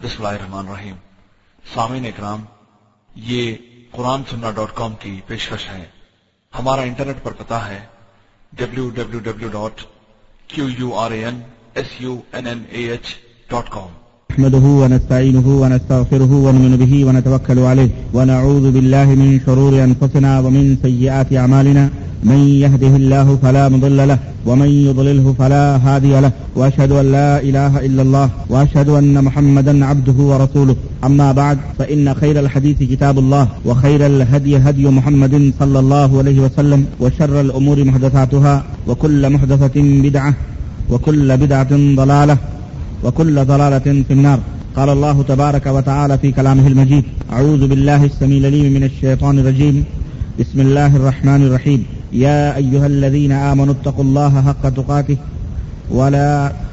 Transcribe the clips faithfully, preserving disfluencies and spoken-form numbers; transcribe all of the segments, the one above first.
बिस्मिल्लाहिर्रहमानिर्रहीम। सामीन इकराम, ये कुरान सुन्ना डॉट कॉम की पेशकश है। हमारा इंटरनेट पर पता है W W W dot Q U R A N S U N N A H dot com. نحمده ونستعينه ونستغفره ونؤمن به ونتوكل عليه ونعوذ بالله من شرور أنفسنا ومن سيئات أعمالنا من يهده الله فلا مضل له ومن يضلله فلا هادي له وأشهد أن لا إله إلا الله وأشهد أن محمدا عبده ورسوله. أما بعد فإن خير الحديث كتاب الله وخير الهدي هدي محمد صلى الله عليه وسلم وشر الأمور محدثاتها وكل محدثة بدعة وكل بدعة ضلالة وكل ضلالة في النار. قال الله تبارك وتعالى في كلامه المجيد: أعوذ بالله السميع العليم من الشيطان الرجيم. بسم الله الرحمن الرحيم. يا أيها الذين آمنوا اتقوا الله حق تقاته ولا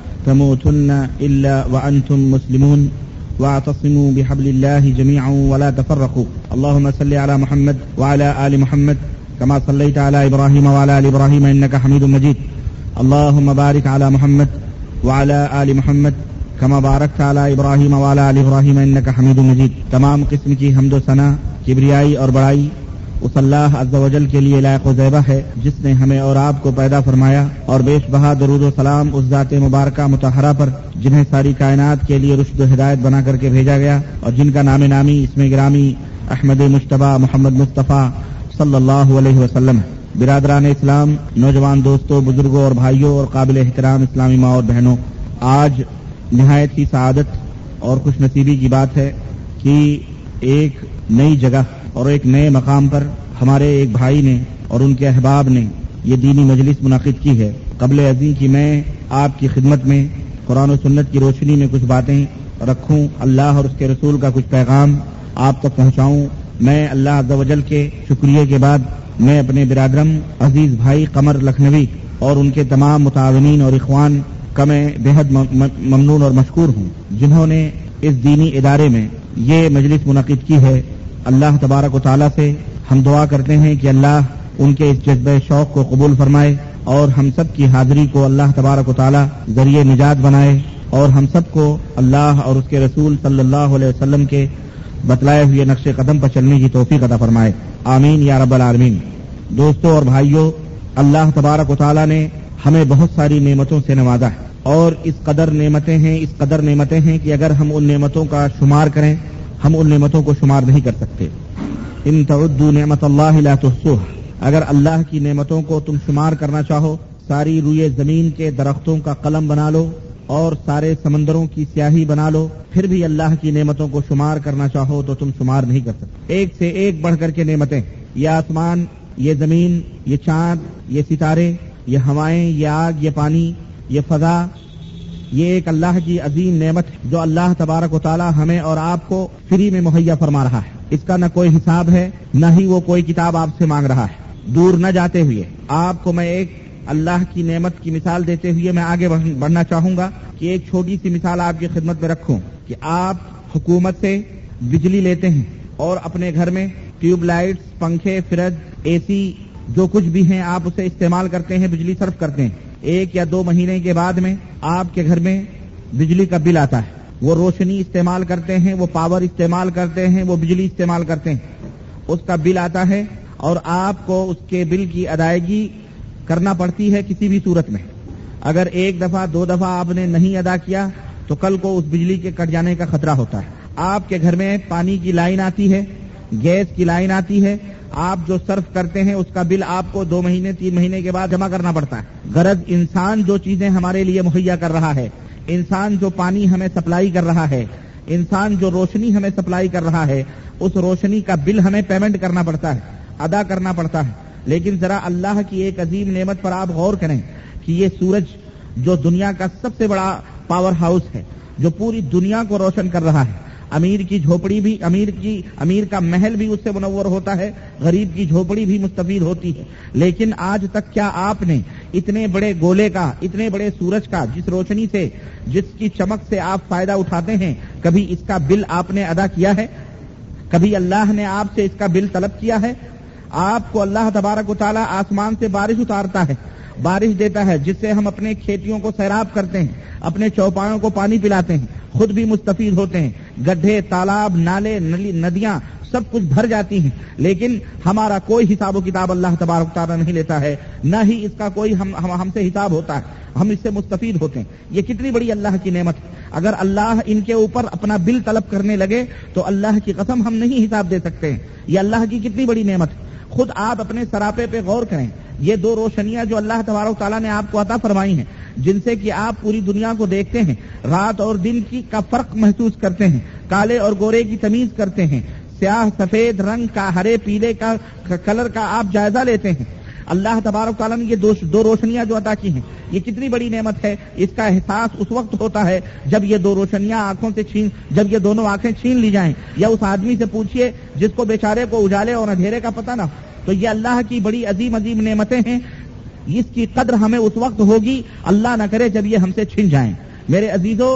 تموتن إلا وأنتم مسلمون واعتصموا بحبل الله جميعا ولا تفرقوا. اللهم صل على محمد وعلى آل محمد كما صليت على إبراهيم وعلى آل إبراهيم إنك حميد مجيد. اللهم بارك على محمد وعلى آل محمد كما باركت على ابراہیم وعلى آل ابراہیم انك حمید مجید. تمام قسم کی حمد و ثنا، کبریائی اور بڑائی اس اللہ عز و جل کے لیے لائق و زیبہ ہے جس نے ہمیں اور آپ کو پیدا فرمایا، اور بیش بہا درود و سلام اس ذات مبارکہ مطہرہ پر جنہیں ساری کائنات کے لیے رشد و ہدایت بنا کر کے بھیجا گیا، اور جن کا نام نامی اسم گرامی احمد مجتبی محمد مصطفیٰ صلی اللہ علیہ وسلم. برادران اسلام، نوجوان دوستوں، بزرگوں اور بھائیوں اور قابل احترام اسلامی ماں اور بہنوں، آج نہایت ہی سعادت اور خوش نصیبی کی بات ہے کہ ایک نئی جگہ اور ایک نئے مقام پر ہمارے ایک بھائی نے اور ان کے احباب نے یہ دینی مجلس منعقد کی ہے. قبل ازیں کہ میں آپ کی خدمت میں قرآن و سنت کی روشنی میں کچھ باتیں رکھوں، اللہ اور اس کے رسول کا کچھ پیغام آپ تک پہنچاؤں، میں اللہ عز و جل کے شکریہ کے بعد میں اپنے برادرم عزیز بھائی قمر لکھنوی اور ان کے تمام متعاونین اور اخوان کا میں بےحد ممنون اور مشکور ہوں جنہوں نے اس دینی ادارے میں یہ مجلس منعقد کی ہے. اللہ تبارک و تعالیٰ سے ہم دعا کرتے ہیں کہ اللہ ان کے اس جذبہ شوق کو قبول فرمائے اور ہم سب کی حاضری کو اللہ تبارک و تعالیٰ ذریعہ نجات بنائے، اور ہم سب کو اللہ اور اس کے رسول صلی اللہ علیہ وسلم کے بتلائے ہوئے نقش قدم پر چلنے کی توفیق عطا فرمائے. آمین یا رب العالمین. دوستوں اور بھائیوں، اللہ تبارک و تعالیٰ نے ہمیں بہت ساری نعمتوں سے نوازا ہے، اور اس قدر نعمتیں ہیں اس قدر نعمتیں ہیں کہ اگر ہم ان نعمتوں کا شمار کریں ہم ان نعمتوں کو شمار نہیں کر سکتے. ان تعدوا نعمت اللہ لا تحصوها. اگر اللہ کی نعمتوں کو تم شمار کرنا چاہو، ساری روئے زمین کے درختوں کا قلم بنا لو اور سارے سمندروں کی سیاہی بنا لو، پھر بھی اللہ کی نعمتوں کو شمار کرنا چاہو تو تم شمار نہیں کر سکتے. ایک سے ایک بڑھ کر کے نعمتیں، یہ آسمان، یہ زمین، یہ چاند، یہ ستارے، یہ ہوائیں، یہ آگ، یہ پانی، یہ فضا، یہ ایک اللہ کی عظیم نعمت جو اللہ تبارک و تعالی ہمیں اور آپ کو فری میں مہیا فرما رہا ہے. اس کا نہ کوئی حساب ہے، نہ ہی وہ کوئی کتاب آپ سے مانگ رہا ہے. دور نہ جاتے ہوئے آپ کو میں ایک اللہ کی نعمت کی مثال دیتے ہوئے میں آگے بڑھنا چاہوں گا کہ ایک چھوٹی سی مثال آپ کی خدمت میں رکھوں کہ آپ حکومت سے بجلی لیتے ہیں اور اپنے گھر میں ٹیوب لائٹس، پنکھے، فریج، اے سی جو کچھ بھی ہیں آپ اسے استعمال کرتے ہیں، بجلی صرف کرتے ہیں. ایک یا دو مہینے کے بعد میں آپ کے گھر میں بجلی کا بل آتا ہے. وہ روشنی استعمال کرتے ہیں، وہ پاور استعمال کرتے ہیں، وہ بجلی استعمال کرتے ہیں، اس کا بل آتا ہے اور آپ کو اس کے بل کی ادائیگی کرنا پڑتی ہے کسی بھی صورت میں. اگر ایک دفعہ دو دفعہ آپ نے نہیں ادا کیا تو کل کو اس بجلی کے کٹ جانے کا خطرہ ہوتا ہے. آپ کے گھر میں پانی کی لائن آتی ہے، گیس کی لائن آتی ہے، آپ جو صرف کرتے ہیں اس کا بل آپ کو دو مہینے تین مہینے کے بعد جمع کرنا پڑتا ہے. غرض انسان جو چیزیں ہمارے لیے مہیا کر رہا ہے، انسان جو پانی ہمیں سپلائی کر رہا ہے، انسان جو روشنی ہمیں سپلائی کر رہا ہے، اس روشنی کا بل ہمیں پیمنٹ کرنا پڑتا ہے، ادا کرنا پڑتا ہے. لیکن ذرا اللہ کی ایک عظیم نعمت پر آپ غور کریں کہ یہ سورج جو دنیا کا سب سے بڑا پاور ہاؤس ہے، جو پوری دنیا کو روشن کر رہا ہے، امیر کی جھوپڑی بھی امیر کی امیر کا محل بھی اس سے منور ہوتا ہے، غریب کی جھوپڑی بھی مستفید ہوتی ہے. لیکن آج تک کیا آپ نے اتنے بڑے گولے کا، اتنے بڑے سورج کا، جس روشنی سے، جس کی چمک سے آپ فائدہ اٹھاتے ہیں، کبھی اس کا بل آپ نے ادا کیا ہے؟ کبھی اللہ نے آپ سے اس کا بل طلب کیا ہے؟ آپ کو اللہ تبارک و تعالیٰ آسمان سے بارش اتارتا ہے، بارش دیتا ہے جس سے ہم اپنے کھیتیوں کو سیراب کرتے ہیں، اپنے چوپایوں کو پانی پلاتے ہیں، خود بھی مستفید ہوتے ہیں. گڈھے، تالاب، نالے، ندیاں سب کچھ بھر جاتی ہیں، لیکن ہمارا کوئی حساب و کتاب اللہ تبارک و تعالیٰ نہیں لیتا ہے، نہ ہی اس کا کوئی ہم ہم, ہم سے حساب ہوتا ہے، ہم اس سے مستفید ہوتے ہیں۔ یہ کتنی بڑی اللہ کی نعمت ہے۔ اگر اللہ ان کے اوپر اپنا بل طلب کرنے لگے تو اللہ کی قسم ہم نہیں حساب دے سکتے ہیں۔ یہ اللہ کی کتنی بڑی نعمت ہے۔ خود آپ اپنے سراپے پہ غور کریں، یہ دو روشنیاں جو اللہ تبارک و تعالیٰ نے آپ کو عطا فرمائی ہیں، جن سے کہ آپ پوری دنیا کو دیکھتے ہیں، رات اور دن کی کا فرق محسوس کرتے ہیں، کالے اور گورے کی تمیز کرتے ہیں، سیاہ سفید رنگ کا، ہرے پیلے کا کلر کا آپ جائزہ لیتے ہیں۔ اللہ تبارک تعالیٰ نے یہ دو, دو روشنیاں جو عطا کی ہیں، یہ کتنی بڑی نعمت ہے۔ اس کا احساس اس وقت ہوتا ہے جب یہ دو روشنیاں آنکھوں سے چھین جب یہ دونوں آنکھیں چھین لی جائیں، یا اس آدمی سے پوچھئے جس کو بیچارے کو اجالے اور اندھیرے کا پتہ نہ، تو یہ اللہ کی بڑی عظیم عظیم نعمتیں ہیں۔ اس کی قدر ہمیں اس وقت ہوگی، اللہ نہ کرے جب یہ ہم سے چھن جائیں۔ میرے عزیزوں،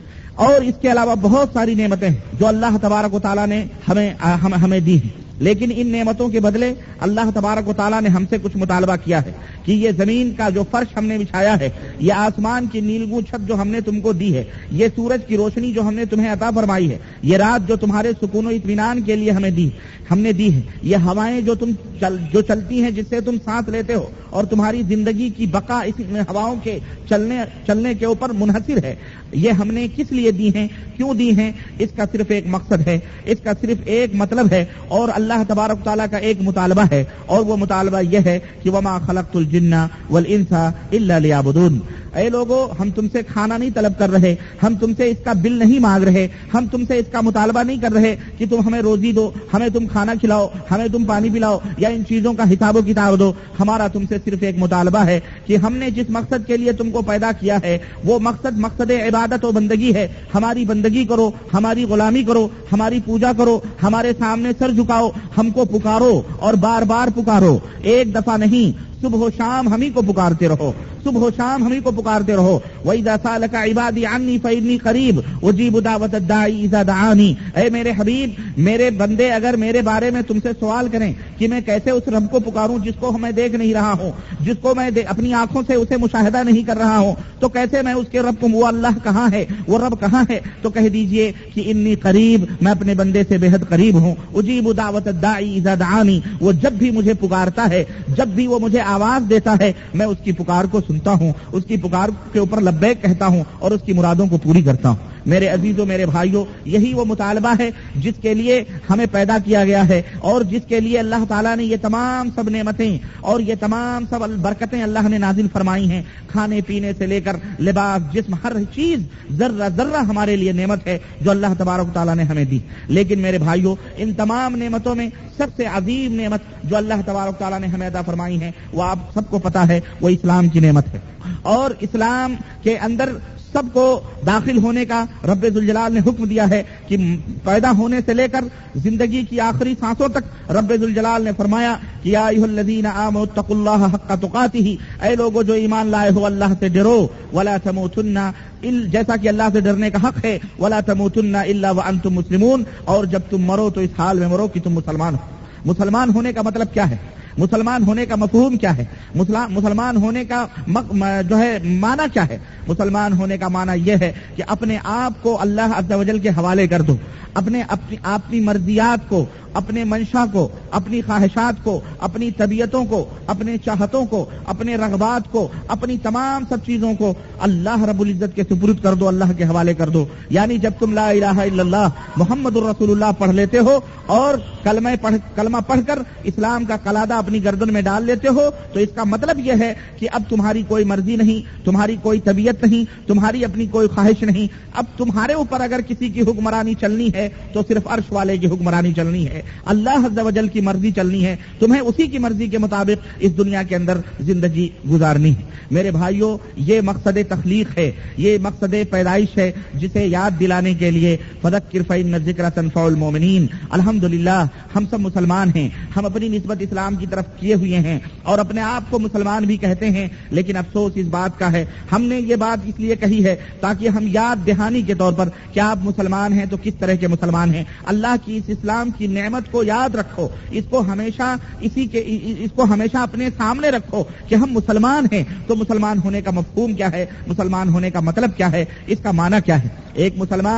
اور اس کے علاوہ بہت ساری نعمتیں جو اللہ تبارک و تعالیٰ نے ہمیں ہم, ہمیں دی ہیں، لیکن ان نعمتوں کے بدلے اللہ تبارک و تعالیٰ نے ہم سے کچھ مطالبہ کیا ہے کہ یہ زمین کا جو فرش ہم نے بچھایا ہے، یہ آسمان کی نیلگوں چھت جو ہم نے تم کو دی ہے، یہ سورج کی روشنی جو ہم نے تمہیں عطا فرمائی ہے، یہ رات جو تمہارے سکون و اطمینان کے لیے ہمیں دی ہم نے دی ہے، یہ ہوائیں جو تم چل جو چلتی ہیں، جس سے تم سانس لیتے ہو، اور تمہاری زندگی کی بقا اس ہواؤں کے چلنے چلنے کے اوپر منحصر ہے، یہ ہم نے کس لیے دی ہیں، کیوں دی ہیں؟ اس کا صرف ایک مقصد ہے، اس کا صرف ایک مطلب ہے، اور اللہ تبارک تعالیٰ کا ایک مطالبہ ہے، اور وہ مطالبہ یہ ہے کہ وما خلقت الجن والانس الا لیعبدون۔ اے لوگو، ہم تم سے کھانا نہیں طلب کر رہے، ہم تم سے اس کا بل نہیں مانگ رہے، ہم تم سے اس کا مطالبہ نہیں کر رہے کہ تم ہمیں روزی دو، ہمیں تم کھانا کھلاؤ، ہمیں تم پانی پلاؤ، یا ان چیزوں کا حساب و کتاب دو۔ ہمارا تم سے صرف ایک مطالبہ ہے کہ ہم نے جس مقصد کے لیے تم کو پیدا کیا ہے، وہ مقصد مقصد عبادت و بندگی ہے۔ ہماری بندگی کرو، ہماری غلامی کرو، ہماری پوجا کرو، ہمارے سامنے سر جھکاؤ، ہم کو پکارو اور بار بار پکارو، ایک دفعہ نہیں، صبح و شام ہم ہی کو پکارتے رہو، صبح و شام ہم ہی کو پکارتے رہو۔ وَإِذَا سَأَلَكَ عِبَادِي عَنِّي فَإِنِّي قَرِيبٌ أُجِيبُ دَعْوَةَ الدَّاعِ إِذَا دَعَانِي۔ اے میرے حبیب، میرے بندے اگر میرے بارے میں تم سے سوال کریں کہ میں کیسے اس رب کو پکاروں جس کو میں دیکھ نہیں رہا ہوں، جس کو میں اپنی آنکھوں سے اسے مشاہدہ نہیں کر رہا ہوں، تو کیسے میں اس کے رب کو، وہ اللہ کہاں ہے، وہ رب کہاں ہے؟ تو کہہ دیجئے کہ انی قریب، میں اپنے بندے سے بے حد قریب ہوں۔ اجیب دعوت الداعی اذا دعانی، وہ جب بھی مجھے پکارتا ہے، جب بھی وہ مجھے آواز دیتا ہے، میں اس کی پکار کو سنتا ہوں، اس کی پکار کے اوپر لبیک کہتا ہوں اور اس کی مرادوں کو پوری کرتا ہوں۔ میرے عزیزوں، میرے بھائیوں، یہی وہ مطالبہ ہے جس کے لیے ہمیں پیدا کیا گیا ہے، اور جس کے لیے اللہ تعالیٰ نے یہ تمام سب نعمتیں اور یہ تمام سب برکتیں اللہ نے نازل فرمائی ہیں، کھانے پینے سے لے کر لباس، جسم، ہر چیز ذرہ ذرہ ہمارے لیے نعمت ہے جو اللہ تبارک تعالیٰ نے ہمیں دی۔ لیکن میرے بھائیوں، ان تمام نعمتوں میں سب سے عظیم نعمت جو اللہ تبارک تعالیٰ نے ہمیں عطا فرمائی ہے، وہ آپ سب کو پتہ ہے، وہ اسلام کی نعمت ہے، اور اسلام کے اندر سب کو داخل ہونے کا رب ذوالجلال نے حکم دیا ہے کہ پیدا ہونے سے لے کر زندگی کی آخری سانسوں تک رب ذوالجلال نے فرمایا کہ یا ایھا الذین آمنوا اتقوا اللہ حق تقاتہ، اے لوگوں جو ایمان لائے ہو، اللہ سے ڈرو، ولا تموتن، جیسا کہ اللہ سے ڈرنے کا حق ہے، ولا تموتن الا وانتم مسلمون، اور جب تم مرو تو اس حال میں مرو کہ تم مسلمان ہو۔ مسلمان ہونے کا مطلب کیا ہے؟ مسلمان ہونے کا مفہوم کیا ہے؟ مسلمان ہونے کا جو ہے معنی کیا ہے؟ مسلمان ہونے کا معنی یہ ہے کہ اپنے آپ کو اللہ عز و جل کے حوالے کر دو، اپنے اپنی اپنی مرضیات کو، اپنے منشا کو، اپنی خواہشات کو، اپنی طبیعتوں کو، اپنے چاہتوں کو، اپنے رغبات کو، اپنی تمام سب چیزوں کو اللہ رب العزت کے سپرد کر دو، اللہ کے حوالے کر دو۔ یعنی جب تم لا الہ الا اللہ محمد الرسول اللہ پڑھ لیتے ہو اور کلمہ پڑھ کلمہ پڑھ کر اسلام کا قلادہ اپنی گردن میں ڈال لیتے ہو، تو اس کا مطلب یہ ہے کہ اب تمہاری کوئی مرضی نہیں، تمہاری کوئی طبیعت نہیں، تمہاری اپنی کوئی خواہش نہیں، اب تمہارے اوپر اگر کسی کی حکمرانی چلنی ہے تو صرف عرش والے کی حکمرانی چلنی ہے، اللہ عز و جل کی مرضی چلنی ہے، تمہیں اسی کی مرضی کے مطابق اس دنیا کے اندر زندگی گزارنی ہے۔ میرے بھائیوں، یہ مقصد تخلیق ہے، یہ مقصد پیدائش ہے، جسے یاد دلانے کے لیے فذکر فإن الذکر تنفع المؤمنین۔ الحمدللہ ہم سب مسلمان ہیں، ہم اپنی نسبت اسلام کی طرف کیے ہوئے ہیں اور اپنے آپ کو مسلمان بھی کہتے ہیں، لیکن افسوس اس بات کا ہے، ہم نے یہ بات اس لیے کہی ہے تاکہ ہم یاد دہانی کے طور پر کہ آپ مسلمان ہیں تو کس طرح کے مسلمان ہیں، اللہ کی اس اسلام کی نعمت کو یاد رکھو، اس کو ہمیشہ اسی کے اس کو ہمیشہ اپنے سامنے رکھو کہ ہم مسلمان ہیں، تو مسلمان ہونے کا مفہوم کیا ہے، مسلمان ہونے کا مطلب کیا ہے، اس کا معنی کیا ہے۔ ایک مسلمان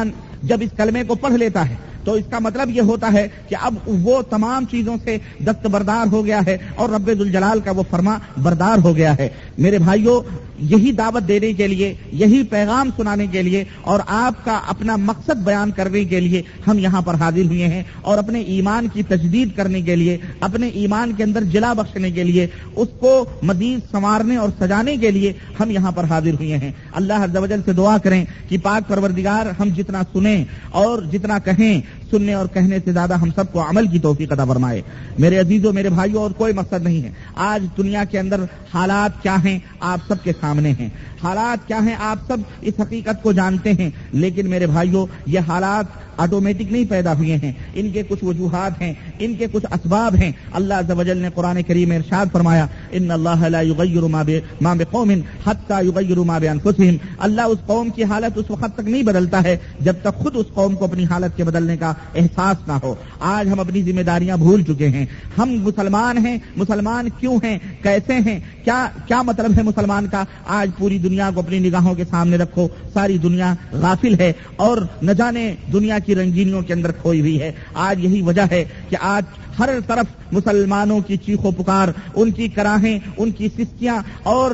جب اس کلمے کو پڑھ لیتا ہے تو اس کا مطلب یہ ہوتا ہے کہ اب وہ تمام چیزوں سے دستبردار ہو گیا ہے اور رب ذوالجلال کا وہ فرما بردار ہو گیا ہے۔ میرے بھائیوں، یہی دعوت دینے کے لیے، یہی پیغام سنانے کے لیے اور آپ کا اپنا مقصد بیان کرنے کے لیے ہم یہاں پر حاضر ہوئے ہیں، اور اپنے ایمان کی تجدید کرنے کے لیے، اپنے ایمان کے اندر جلا بخشنے کے لیے، اس کو مزید سنوارنے اور سجانے کے لیے ہم یہاں پر حاضر ہوئے ہیں۔ اللہ عز و جل سے دعا کریں کہ پاک پروردگار ہم جتنا سنیں اور جتنا کہیں، سننے اور کہنے سے زیادہ ہم سب کو عمل کی توفیق عطا فرمائے۔ میرے عزیزوں، میرے بھائیوں، اور کوئی مقصد نہیں ہے۔ آج دنیا کے اندر حالات کیا ہیں آپ سب کے سامنے ہیں، حالات کیا ہیں آپ سب اس حقیقت کو جانتے ہیں، لیکن میرے بھائیوں، یہ حالات آٹومیٹک نہیں پیدا ہوئے ہیں، ان کے کچھ وجوہات ہیں، ان کے کچھ اسباب ہیں۔ اللہ عز و جل نے قرآن کریم میں ارشاد فرمایا، ان اللہ لا یغیر ما بقوم حتی یغیروا ما بانفسہم۔ اللہ اس قوم کی حالت اس وقت تک نہیں بدلتا ہے جب تک خود اس قوم کو اپنی حالت کے بدلنے کا احساس نہ ہو۔ آج ہم اپنی ذمہ داریاں بھول چکے ہیں۔ ہم مسلمان ہیں، مسلمان کیوں ہیں، کیسے ہیں، کیا کیا مطلب ہے مسلمان کا؟ آج پوری دنیا کو اپنی نگاہوں کے سامنے رکھو، ساری دنیا غافل ہے اور نہ جانے دنیا کی رنگینیوں کے اندر کھوئی ہوئی ہے۔ آج یہی وجہ ہے کہ آج ہر طرف مسلمانوں کی چیخ و پکار، ان کی کراہیں، ان کی سستیاں اور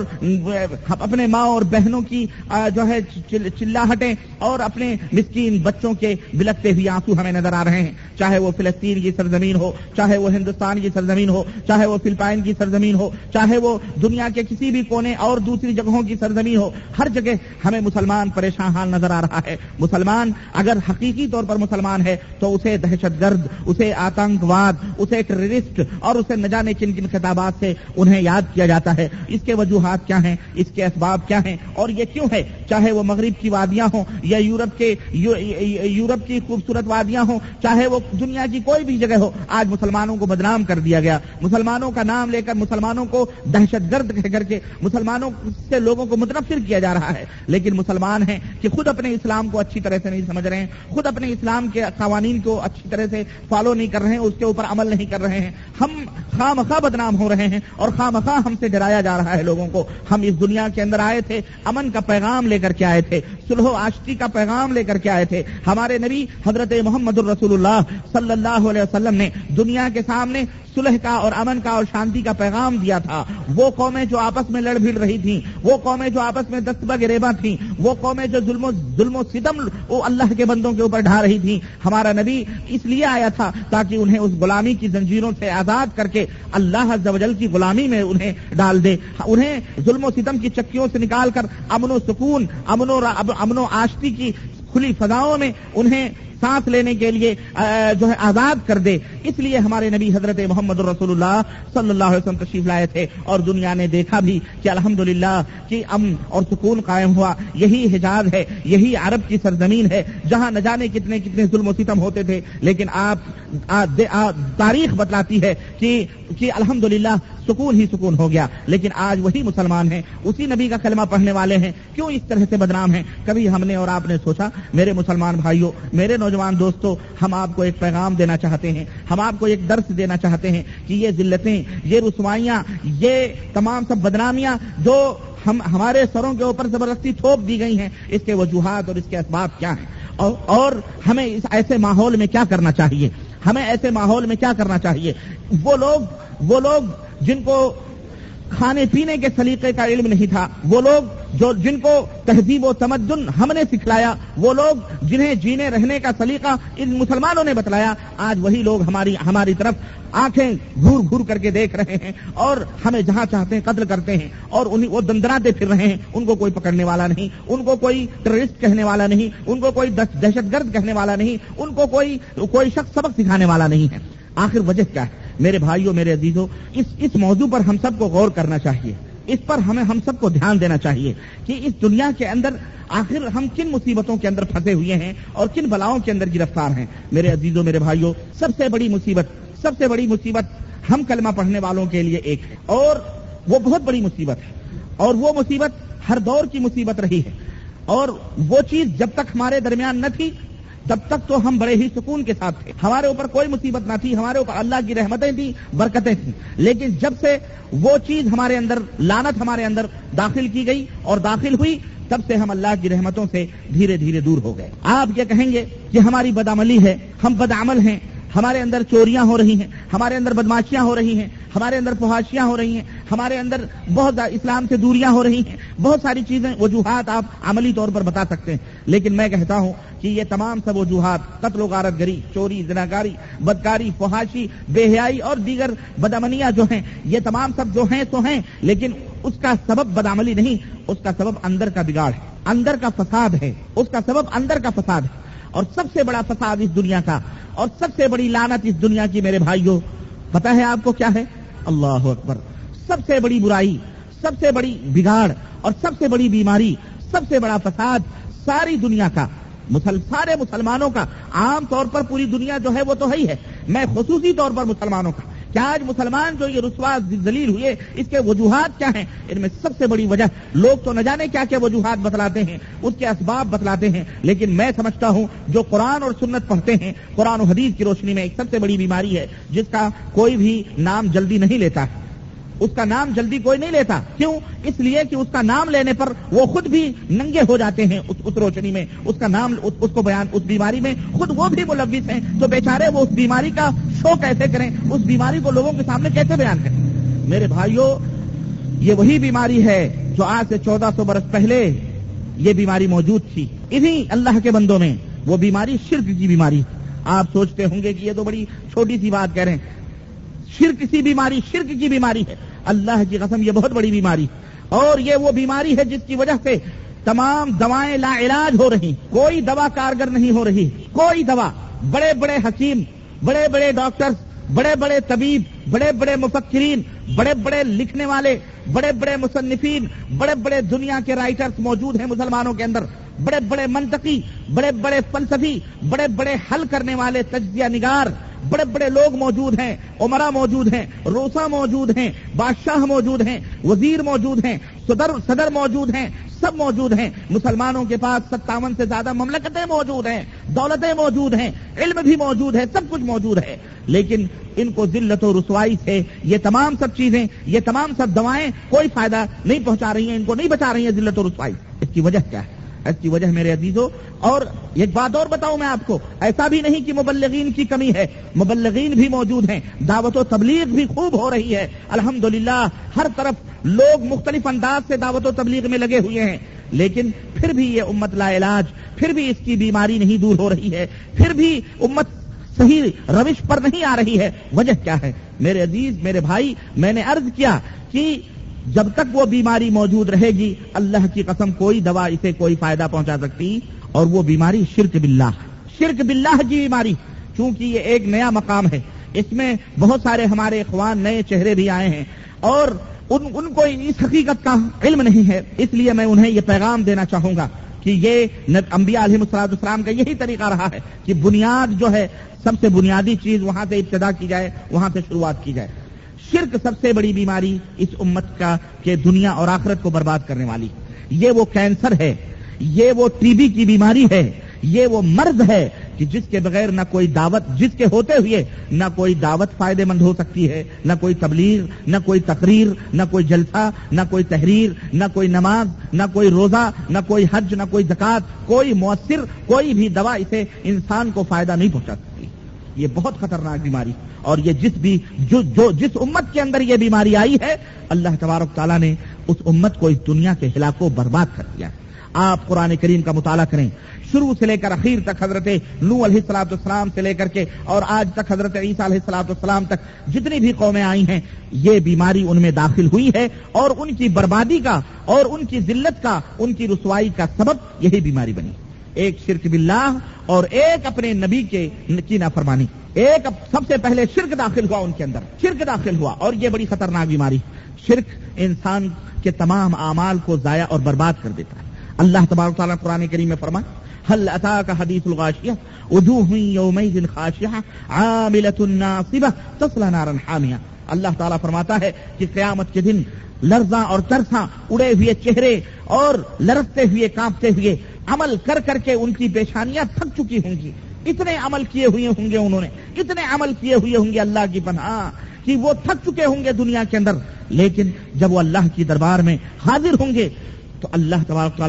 اپنے ماں اور بہنوں کی جو ہے چلاہٹیں اور اپنے مسکین بچوں کے بلکتے ہوئے آنسو ہمیں نظر آ رہے ہیں، چاہے وہ فلسطین کی سرزمین ہو، چاہے وہ ہندوستان کی سرزمین ہو، چاہے وہ فلپائن کی سرزمین ہو، چاہے وہ دنیا کے کسی بھی کونے اور دوسری جگہوں کی سرزمین ہو، ہر جگہ ہمیں مسلمان پریشان حال نظر آ رہا ہے۔ مسلمان اگر حقیقی طور پر مسلمان ہے تو اسے دہشت گرد، اسے آتنکواد، اسے ٹیررسٹ اور اسے نہ جانے کن کن خطابات سے انہیں یاد کیا جاتا ہے۔ اس کے وجوہات کیا ہیں، اس کے اسباب کیا ہیں اور یہ کیوں ہے؟ چاہے وہ مغرب کی وادیاں ہوں یا یورپ کے یورپ کی خوبصورت وادیاں ہوں، چاہے وہ دنیا کی کوئی بھی جگہ ہو، آج مسلمانوں کو بدنام کر دیا گیا۔ مسلمانوں کا نام لے کر مسلمانوں کو دہشت گرد کہہ کر کے مسلمانوں سے لوگوں کو متنفر کیا جا رہا ہے، لیکن مسلمان ہیں کہ خود اپنے اسلام کو اچھی طرح سے نہیں سمجھ رہے ہیں، خود اپنے اسلام کے قوانین کو اچھی طرح سے فالو نہیں کر رہے ہیں، اس کے اوپر عمل نہیں کر رہے ہیں۔ ہم خواہ مخواہ بدنام ہو رہے ہیں اور خواہ مخواہ ہم سے ڈرایا جا رہا ہے لوگوں کو۔ ہم اس دنیا کے اندر آئے تھے، امن کا پیغام لے کر کے آئے تھے، صلح و آشتی کا پیغام لے کر کے آئے تھے۔ ہمارے نبی حضرت محمد الرسول اللہ صلی اللہ علیہ وسلم نے دنیا کے سامنے صلح کا اور امن کا اور شانتی کا پیغام دیا تھا۔ وہ قومیں جو آپس میں لڑ بھیڑ رہی تھیں، وہ قومیں جو آپس میں دستبہ گریباں تھیں، وہ قومیں جو ظلم و ظلم و ستم وہ اللہ کے بندوں کے اوپر ڈھا رہی تھیں، ہمارا نبی اس لیے آیا تھا تاکہ انہیں اس غلامی کی زنجیروں سے آزاد کر کے اللہ عز و جل کی غلامی میں انہیں ڈال دے، انہیں ظلم و ستم کی چکیوں سے نکال کر امن و سکون، امن و امن و آشتی کی کھلی فضاؤں میں انہیں سانس لینے کے لیے جو ہے آزاد کر دے۔ اس لیے ہمارے نبی حضرت محمد الرسول اللہ صلی اللہ علیہ وسلم تشریف لائے تھے، اور دنیا نے دیکھا بھی کہ الحمدللہ کہ امن اور سکون قائم ہوا۔ یہی حجاز ہے، یہی عرب کی سرزمین ہے جہاں نہ جانے کتنے کتنے ظلم و ستم ہوتے تھے، لیکن آپ تاریخ بتلاتی ہے کہ کہ الحمدللہ سکون ہی سکون ہو گیا۔ لیکن آج وہی مسلمان ہیں، اسی نبی کا کلمہ پڑھنے والے ہیں، کیوں اس طرح سے بدنام ہیں؟ کبھی ہم نے اور آپ نے سوچا؟ میرے مسلمان بھائیوں، میرے نوجوان دوستوں، ہم آپ کو ایک پیغام دینا چاہتے ہیں، ہم آپ کو ایک درس دینا چاہتے ہیں کہ یہ ذلتیں، یہ رسوائیاں، یہ تمام سب بدنامیاں جو ہم ہمارے سروں کے اوپر زبردستی تھوپ دی گئی ہیں، اس کے وجوہات اور اس کے اسباب کیا ہیں، اور, اور ہمیں اس ایسے ماحول میں کیا کرنا چاہیے؟ ہمیں ایسے ماحول میں کیا کرنا چاہیے؟ وہ لوگ وہ لوگ جن کو کھانے پینے کے سلیقے کا علم نہیں تھا، وہ لوگ جو جن کو تہذیب و تمدن ہم نے سکھلایا، وہ لوگ جنہیں جینے رہنے کا سلیقہ ان مسلمانوں نے بتلایا، آج وہی لوگ ہماری ہماری طرف آنکھیں گھور گھور کر کے دیکھ رہے ہیں اور ہمیں جہاں چاہتے ہیں قتل کرتے ہیں، اور انہیں وہ دندراتے پھر رہے ہیں۔ ان کو کوئی پکڑنے والا نہیں، ان کو کوئی ٹیررسٹ کہنے والا نہیں، ان کو کوئی دہشت گرد کہنے والا نہیں، ان کو کوئی کوئی شخص سبق سکھانے والا نہیں ہے۔ آخر وجہ کیا ہے؟ میرے بھائیوں، میرے عزیزوں، اس اس موضوع پر ہم سب کو غور کرنا چاہیے، اس پر ہمیں ہم سب کو دھیان دینا چاہیے کہ اس دنیا کے اندر آخر ہم کن مصیبتوں کے اندر پھنسے ہوئے ہیں اور کن بلاؤں کے اندر گرفتار ہیں۔ میرے عزیزوں، میرے بھائیوں، سب سے بڑی مصیبت سب سے بڑی مصیبت ہم کلمہ پڑھنے والوں کے لیے ایک ہے، اور وہ بہت بڑی مصیبت ہے، اور وہ مصیبت ہر دور کی مصیبت رہی ہے، اور وہ چیز جب تک ہمارے درمیان نہ تھی تب تک تو ہم بڑے ہی سکون کے ساتھ تھے، ہمارے اوپر کوئی مصیبت نہ تھی، ہمارے اوپر اللہ کی رحمتیں تھیں، برکتیں تھیں۔ لیکن جب سے وہ چیز ہمارے اندر، لعنت ہمارے اندر داخل کی گئی اور داخل ہوئی، تب سے ہم اللہ کی رحمتوں سے دھیرے دھیرے دور ہو گئے۔ آپ یہ کہیں گے کہ ہماری بدعملی ہے، ہم بدعمل ہیں، ہمارے اندر چوریاں ہو رہی ہیں، ہمارے اندر بدماشیاں ہو رہی ہیں، ہمارے اندر فحاشیاں ہو رہی ہیں، ہمارے اندر بہت اسلام سے دوریاں ہو رہی ہیں، بہت ساری چیزیں وجوہات آپ عملی طور پر بتا سکتے ہیں، لیکن میں کہتا ہوں کہ یہ تمام سب وجوہات قتل و غارت گری، چوری، زناکاری، بدکاری، فحاشی، بے حیائی اور دیگر بدامنیاں جو ہیں، یہ تمام سب جو ہیں تو ہیں، لیکن اس کا سبب بدعملی نہیں، اس کا سبب اندر کا بگاڑ ہے، اندر کا فساد ہے، اس کا سبب اندر کا فساد ہے۔ اور سب سے بڑا فساد اس دنیا کا اور سب سے بڑی لعنت اس دنیا کی میرے بھائیوں پتہ ہے آپ کو کیا ہے؟ اللہ اکبر۔ سب سے بڑی برائی، سب سے بڑی بگاڑ اور سب سے بڑی بیماری، سب سے بڑا فساد ساری دنیا کا، مسل سارے مسلمانوں کا، عام طور پر پوری دنیا جو ہے وہ تو ہے ہی ہے، میں خصوصی طور پر مسلمانوں کا، کیا آج مسلمان جو یہ رسوا ذلیل ہوئے اس کے وجوہات کیا ہیں؟ ان میں سب سے بڑی وجہ، لوگ تو نہ جانے کیا کیا وجوہات بتلاتے ہیں، اس کے اسباب بتلاتے ہیں، لیکن میں سمجھتا ہوں جو قرآن اور سنت پڑھتے ہیں، قرآن و حدیث کی روشنی میں ایک سب سے بڑی بیماری ہے جس کا کوئی بھی نام جلدی نہیں لیتا، اس کا نام جلدی کوئی نہیں لیتا۔ کیوں؟ اس لیے کہ اس کا نام لینے پر وہ خود بھی ننگے ہو جاتے ہیں، اس, اس روشنی میں اس کا نام اس, اس کو بیان، اس بیماری میں خود وہ بھی ملوث ہیں، تو بیچارے وہ اس بیماری کا شو کیسے کریں، اس بیماری کو لوگوں کے سامنے کیسے بیان کریں؟ میرے بھائیوں، یہ وہی بیماری ہے جو آج سے چودہ سو برس پہلے یہ بیماری موجود تھی انہی اللہ کے بندوں میں، وہ بیماری شرک کی بیماری۔ آپ سوچتے ہوں گے کہ یہ تو بڑی چھوٹی سی بات کہہ رہے ہیں، شرک سی بیماری، شرک کی بیماری ہے، اللہ کی قسم یہ بہت بڑی بیماری، اور یہ وہ بیماری ہے جس کی وجہ سے تمام دوائیں لا علاج ہو رہی، کوئی دوا کارگر نہیں ہو رہی، کوئی دوا۔ بڑے بڑے حکیم، بڑے بڑے ڈاکٹر، بڑے بڑے طبیب، بڑے بڑے مفکرین، بڑے بڑے لکھنے والے، بڑے بڑے مصنفین، بڑے بڑے دنیا کے رائٹرز موجود ہیں مسلمانوں کے اندر، بڑے بڑے منطقی، بڑے بڑے فلسفی، بڑے بڑے حل کرنے والے تجزیہ نگار، بڑے بڑے لوگ موجود ہیں، عمرا موجود ہیں، روسا موجود ہیں، بادشاہ موجود ہیں، وزیر موجود ہیں، صدر صدر موجود ہیں، سب موجود ہیں۔ مسلمانوں کے پاس ستاون سے زیادہ مملکتیں موجود ہیں، دولتیں موجود ہیں، علم بھی موجود ہے، سب کچھ موجود ہے، لیکن ان کو ذلت و رسوائی سے یہ تمام سب چیزیں، یہ تمام سب دوائیں کوئی فائدہ نہیں پہنچا رہی ہیں، ان کو نہیں بچا رہی ہیں ذلت و رسوائی۔ اس کی وجہ کیا ہے؟ اس کی وجہ میرے عزیزوں، اور ایک بات اور بتاؤں میں آپ کو، ایسا بھی نہیں کہ مبلغین کی کمی ہے، مبلغین بھی موجود ہیں، دعوت و تبلیغ بھی خوب ہو رہی ہے الحمدللہ، ہر طرف لوگ مختلف انداز سے دعوت و تبلیغ میں لگے ہوئے ہیں، لیکن پھر بھی یہ امت لا علاج، پھر بھی اس کی بیماری نہیں دور ہو رہی ہے، پھر بھی امت صحیح روش پر نہیں آ رہی ہے۔ وجہ کیا ہے؟ میرے عزیز، میرے بھائی، میں نے عرض کیا کہ جب تک وہ بیماری موجود رہے گی، اللہ کی قسم کوئی دوا اسے کوئی فائدہ پہنچا سکتی، اور وہ بیماری شرک باللہ، شرک باللہ کی بیماری۔ چونکہ یہ ایک نیا مقام ہے، اس میں بہت سارے ہمارے اخوان نئے چہرے بھی آئے ہیں، اور ان, ان کو اس حقیقت کا علم نہیں ہے، اس لیے میں انہیں یہ پیغام دینا چاہوں گا کہ یہ انبیاء علیہ الصلوۃ والسلام کا یہی طریقہ رہا ہے کہ بنیاد جو ہے، سب سے بنیادی چیز وہاں سے ابتدا کی جائے، وہاں سے شروعات کی جائے۔ شرک سب سے بڑی بیماری اس امت کا کہ دنیا اور آخرت کو برباد کرنے والی، یہ وہ کینسر ہے، یہ وہ ٹی بی کی بیماری ہے، یہ وہ مرض ہے کہ جس کے بغیر نہ کوئی دعوت، جس کے ہوتے ہوئے نہ کوئی دعوت فائدے مند ہو سکتی ہے، نہ کوئی تبلیغ، نہ کوئی تقریر، نہ کوئی جلسہ، نہ کوئی تحریر، نہ کوئی نماز، نہ کوئی روزہ، نہ کوئی حج، نہ کوئی زکوٰۃ، کوئی مؤثر، کوئی بھی دوا اسے انسان کو فائدہ نہیں پہنچا سکتی۔ یہ بہت خطرناک بیماری، اور یہ جس بھی جو, جو جس امت کے اندر یہ بیماری آئی ہے، اللہ تبارک تعالیٰ نے اس امت کو اس دنیا کے ہلاک و برباد کر دیا۔ آپ قرآن کریم کا مطالعہ کریں، شروع سے لے کر اخیر تک، حضرت نوح علیہ الصلوۃ والسلام سے لے کر کے اور آج تک حضرت عیسیٰ علیہ الصلوۃ والسلام تک جتنی بھی قومیں آئی ہیں، یہ بیماری ان میں داخل ہوئی ہے، اور ان کی بربادی کا اور ان کی ذلت کا، ان کی رسوائی کا سبب یہی بیماری بنی۔ ایک شرک باللہ اور ایک اپنے نبی کے کی نافرمانی، ایک سب سے پہلے شرک داخل ہوا ان کے اندر، شرک داخل ہوا، اور یہ بڑی خطرناک بیماری۔ شرک انسان کے تمام اعمال کو ضائع اور برباد کر دیتا ہے۔ اللہ تبارک تعالیٰ قرآن کریم میں فرمائے، هل اتاك حديث الغاشية وجوه يومئذ خاشعة عاملة ناصبة تصلى نارا حامية۔ اللہ تعالیٰ فرماتا ہے کہ قیامت کے دن لرزاں اور ترساں اڑے ہوئے چہرے اور لرزتے ہوئے کانپتے ہوئے عمل کر کر کے ان کی پیشانیاں تھک چکی ہوں گی، اتنے عمل کیے ہوئے ہوں گے انہوں نے، اتنے عمل کیے ہوئے ہوں گے اللہ کی پناہ کہ وہ تھک چکے ہوں گے دنیا کے اندر، لیکن جب وہ اللہ کی دربار میں حاضر ہوں گے تو اللہ تبارک تعالیٰ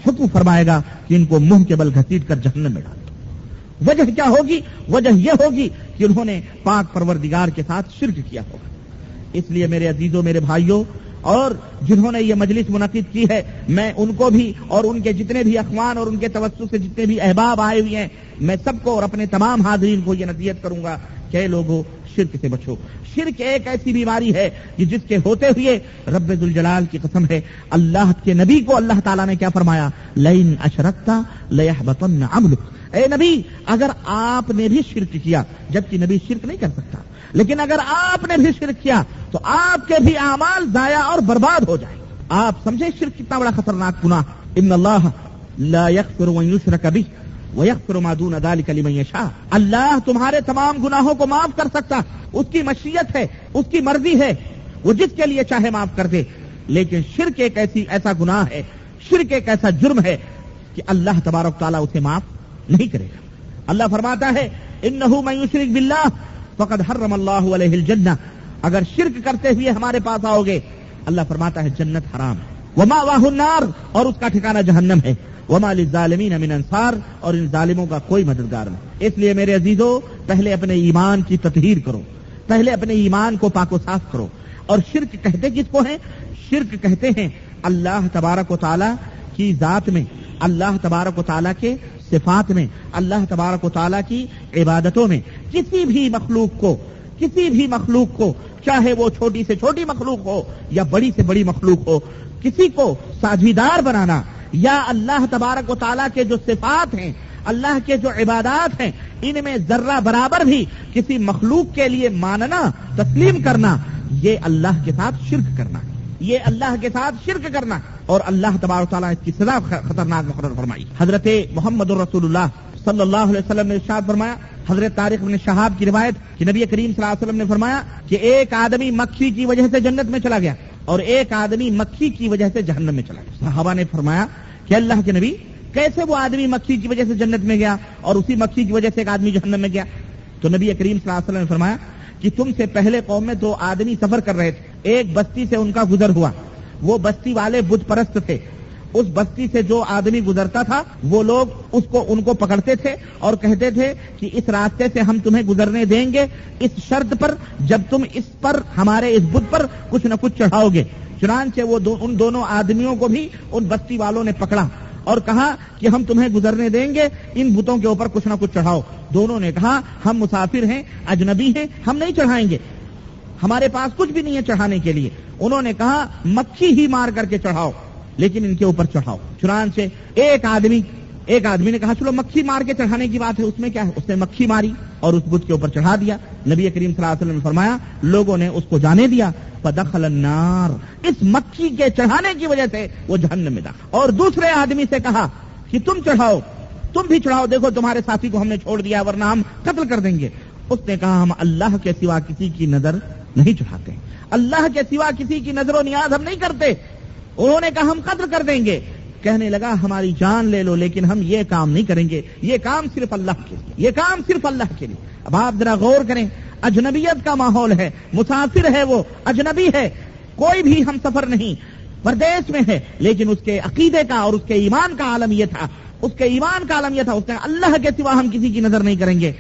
حکم فرمائے گا کہ ان کو منہ کے بل گھسیٹ کر جہنم میں ڈال دو۔ وجہ کیا ہوگی؟ وجہ یہ ہوگی کہ انہوں نے پاک پروردگار کے ساتھ شرک کیا ہوگا۔ اس لیے میرے عزیزوں، میرے بھائیوں، اور جنہوں نے یہ مجلس منعقد کی ہے، میں ان کو بھی اور ان کے جتنے بھی اخوان اور ان کے توسط سے جتنے بھی احباب آئے ہوئے ہیں، میں سب کو اور اپنے تمام حاضرین کو یہ نصیحت کروں گا کہ اے لوگوں، شرک سے بچو۔ شرک ایک ایسی بیماری ہے کہ جس کے ہوتے ہوئے رب ذوالجلال کی قسم ہے، اللہ کے نبی کو اللہ تعالیٰ نے کیا فرمایا؟ لئن اشرکت لیحبطن عملک۔ اے نبی، اگر آپ نے بھی شرک کیا، جبکہ نبی شرک نہیں کر سکتا، لیکن اگر آپ نے بھی شرک کیا تو آپ کے بھی اعمال ضائع اور برباد ہو جائیں۔ آپ سمجھیں شرک کتنا بڑا خطرناک گناہ۔ ان اللہ لا یغفر ان یشرک بہ ویغفر ما دون ذلک لمن یشاء۔ اللہ تمہارے تمام گناہوں کو معاف کر سکتا، اس کی مشیت ہے، اس کی مرضی ہے، وہ جس کے لیے چاہے معاف کر دے، لیکن شرک ایک ایسی ایسا گناہ ہے، شرک ایک ایسا جرم ہے کہ اللہ تبارک تعالیٰ اسے معاف نہیں کرے گا۔ اللہ فرماتا ہے انہ من یشرک باللہ فقد حرم اللہ علیہ الجنہ۔ اگر شرک کرتے ہوئے ہمارے پاس آؤ گے، اللہ فرماتا ہے جنت حرام ہے، ومأواہ النار، اور اس کا ٹھکانہ جہنم ہے، وما للظالمین من انصار، اور ان ظالموں کا کوئی مددگار نہیں۔ اس لیے میرے عزیزو، پہلے اپنے ایمان کی تطہیر کرو، پہلے اپنے ایمان کو پاک و صاف کرو۔ اور شرک کہتے کس کو ہیں؟ شرک کہتے ہیں اللہ تبارک و تعالی کی ذات میں، اللہ تبارک و تعالی کے صفات میں، اللہ تبارک و تعالی کی عبادتوں میں کسی بھی مخلوق کو کسی بھی مخلوق کو چاہے وہ چھوٹی سے چھوٹی مخلوق ہو یا بڑی سے بڑی مخلوق ہو، کسی کو ساجیدار بنانا یا اللہ تبارک و تعالیٰ کے جو صفات ہیں، اللہ کے جو عبادات ہیں، ان میں ذرہ برابر بھی کسی مخلوق کے لیے ماننا، تسلیم کرنا، یہ اللہ کے ساتھ شرک کرنا، یہ اللہ کے ساتھ شرک کرنا، اور اللہ تبارک و تعالیٰ اس کی سزا خطرناک مقرر فرمائی۔ حضرت محمد الرسول اللہ صلی اللہ علیہ وسلم نے ارشاد فرمایا، حضرت طارق بن شہاب کی روایت کہ نبی کریم صلی اللہ علیہ وسلم نے فرمایا کہ ایک آدمی مکھی کی وجہ سے جنت میں چلا گیا اور ایک آدمی مکھی کی وجہ سے جہنم میں چلا گیا۔ صحابہ نے فرمایا کہ اللہ کے نبی، کیسے وہ آدمی مکھی کی وجہ سے جنت میں گیا اور اسی مکھی کی وجہ سے ایک آدمی جہنم میں گیا؟ تو نبی کریم صلی اللہ علیہ وسلم نے فرمایا کہ تم سے پہلے قوم میں دو آدمی سفر کر رہے تھے، ایک بستی سے ان کا گزر ہوا، وہ بستی والے بت پرست تھے، اس بستی سے جو آدمی گزرتا تھا وہ لوگ اس کو ان کو پکڑتے تھے اور کہتے تھے کہ اس راستے سے ہم تمہیں گزرنے دیں گے اس شرط پر جب تم اس پر ہمارے اس بت پر کچھ نہ کچھ چڑھاؤ گے۔ چنانچہ وہ دو ان دونوں آدمیوں کو بھی ان بستی والوں نے پکڑا اور کہا کہ ہم تمہیں گزرنے دیں گے، ان بتوں کے اوپر کچھ نہ کچھ چڑھاؤ۔ دونوں نے کہا ہم مسافر ہیں، اجنبی ہیں، ہم نہیں چڑھائیں گے، ہمارے پاس کچھ بھی نہیں ہے چڑھانے کے لیے۔ انہوں نے کہا مکھی ہی مار کر کے چڑھاؤ، لیکن ان کے اوپر چڑھاؤ۔ چنانچہ ایک آدمی ایک آدمی نے کہا چلو مکھی مار کے چڑھانے کی بات ہے، اس میں کیا ہے؟ اس نے مکھی ماری اور اس بت کے اوپر چڑھا دیا۔ نبی کریم صلی اللہ علیہ وسلم نے فرمایا لوگوں نے اس کو جانے دیا، فدخل النار، اس مکھی کے چڑھانے کی وجہ سے وہ جہنم میں داخل۔ اور دوسرے آدمی سے کہا کہ تم چڑھاؤ، تم بھی چڑھاؤ، دیکھو تمہارے ساتھی کو ہم نے چھوڑ دیا ورنہ ہم قتل کر دیں گے۔ اس نے کہا ہم اللہ کے سوا کسی کی نظر نہیں چڑھاتے، اللہ کے سوا کسی کی نظر و نیاز ہم نہیں کرتے۔ انہوں نے کہا ہم قتل کر دیں گے۔ کہنے لگا ہماری جان لے لو لیکن ہم یہ کام نہیں کریں گے، یہ کام صرف اللہ کے لیے، یہ کام صرف اللہ کے لیے۔ اب آپ ذرا غور کریں، اجنبیت کا ماحول ہے، مسافر ہے، وہ اجنبی ہے، کوئی بھی ہم سفر نہیں، پردیش میں ہے، لیکن اس کے عقیدے کا اور اس کے ایمان کا عالم یہ تھا، اس کے ایمان کا عالم یہ تھا، اس نے اللہ کے سوا ہم کسی کی نظر نہیں کریں گے۔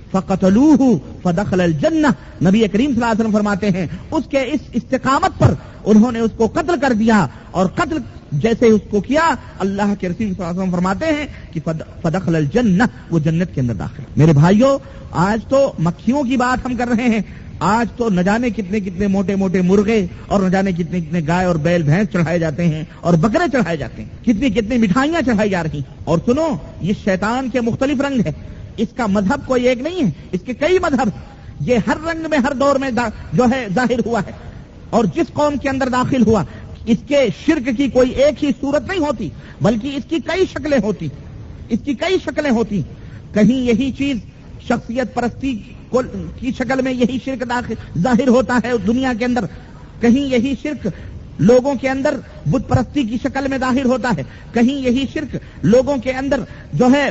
فقتلوه فدخل الجنہ، نبی کریم صلی اللہ علیہ وسلم فرماتے ہیں اس کے اس استقامت پر انہوں نے اس کو قتل کر دیا، اور قتل جیسے اس کو کیا اللہ کے رسول صلی اللہ علیہ وسلم فرماتے ہیں کہ فدخل الجنہ، وہ جنت کے اندر داخل۔ میرے بھائیوں، آج تو مکھیوں کی بات ہم کر رہے ہیں، آج تو نہ جانے کتنے کتنے موٹے موٹے مرغے اور نہ جانے کتنے کتنے گائے اور بیل بھینس چڑھائے جاتے ہیں اور بکرے چڑھائے جاتے ہیں، کتنی کتنی مٹھائیاں چڑھائی جا رہی ہیں۔ اور سنو، یہ شیطان کے مختلف رنگ ہے، اس کا مذہب کوئی ایک نہیں ہے، اس کے کئی مذہب، یہ ہر رنگ میں ہر دور میں جو ہے ظاہر ہوا ہے، اور جس قوم کے اندر داخل ہوا اس کے شرک کی کوئی ایک ہی صورت نہیں ہوتی، بلکہ اس کی کئی شکلیں ہوتی اس کی کئی شکلیں ہوتی کہیں یہی چیز شخصیت پرستی کی شکل میں یہی شرک داخل ظاہر ہوتا ہے دنیا کے اندر، کہیں یہی شرک لوگوں کے اندر بت پرستی کی شکل میں ظاہر ہوتا ہے، کہیں یہی شرک لوگوں کے اندر جو ہے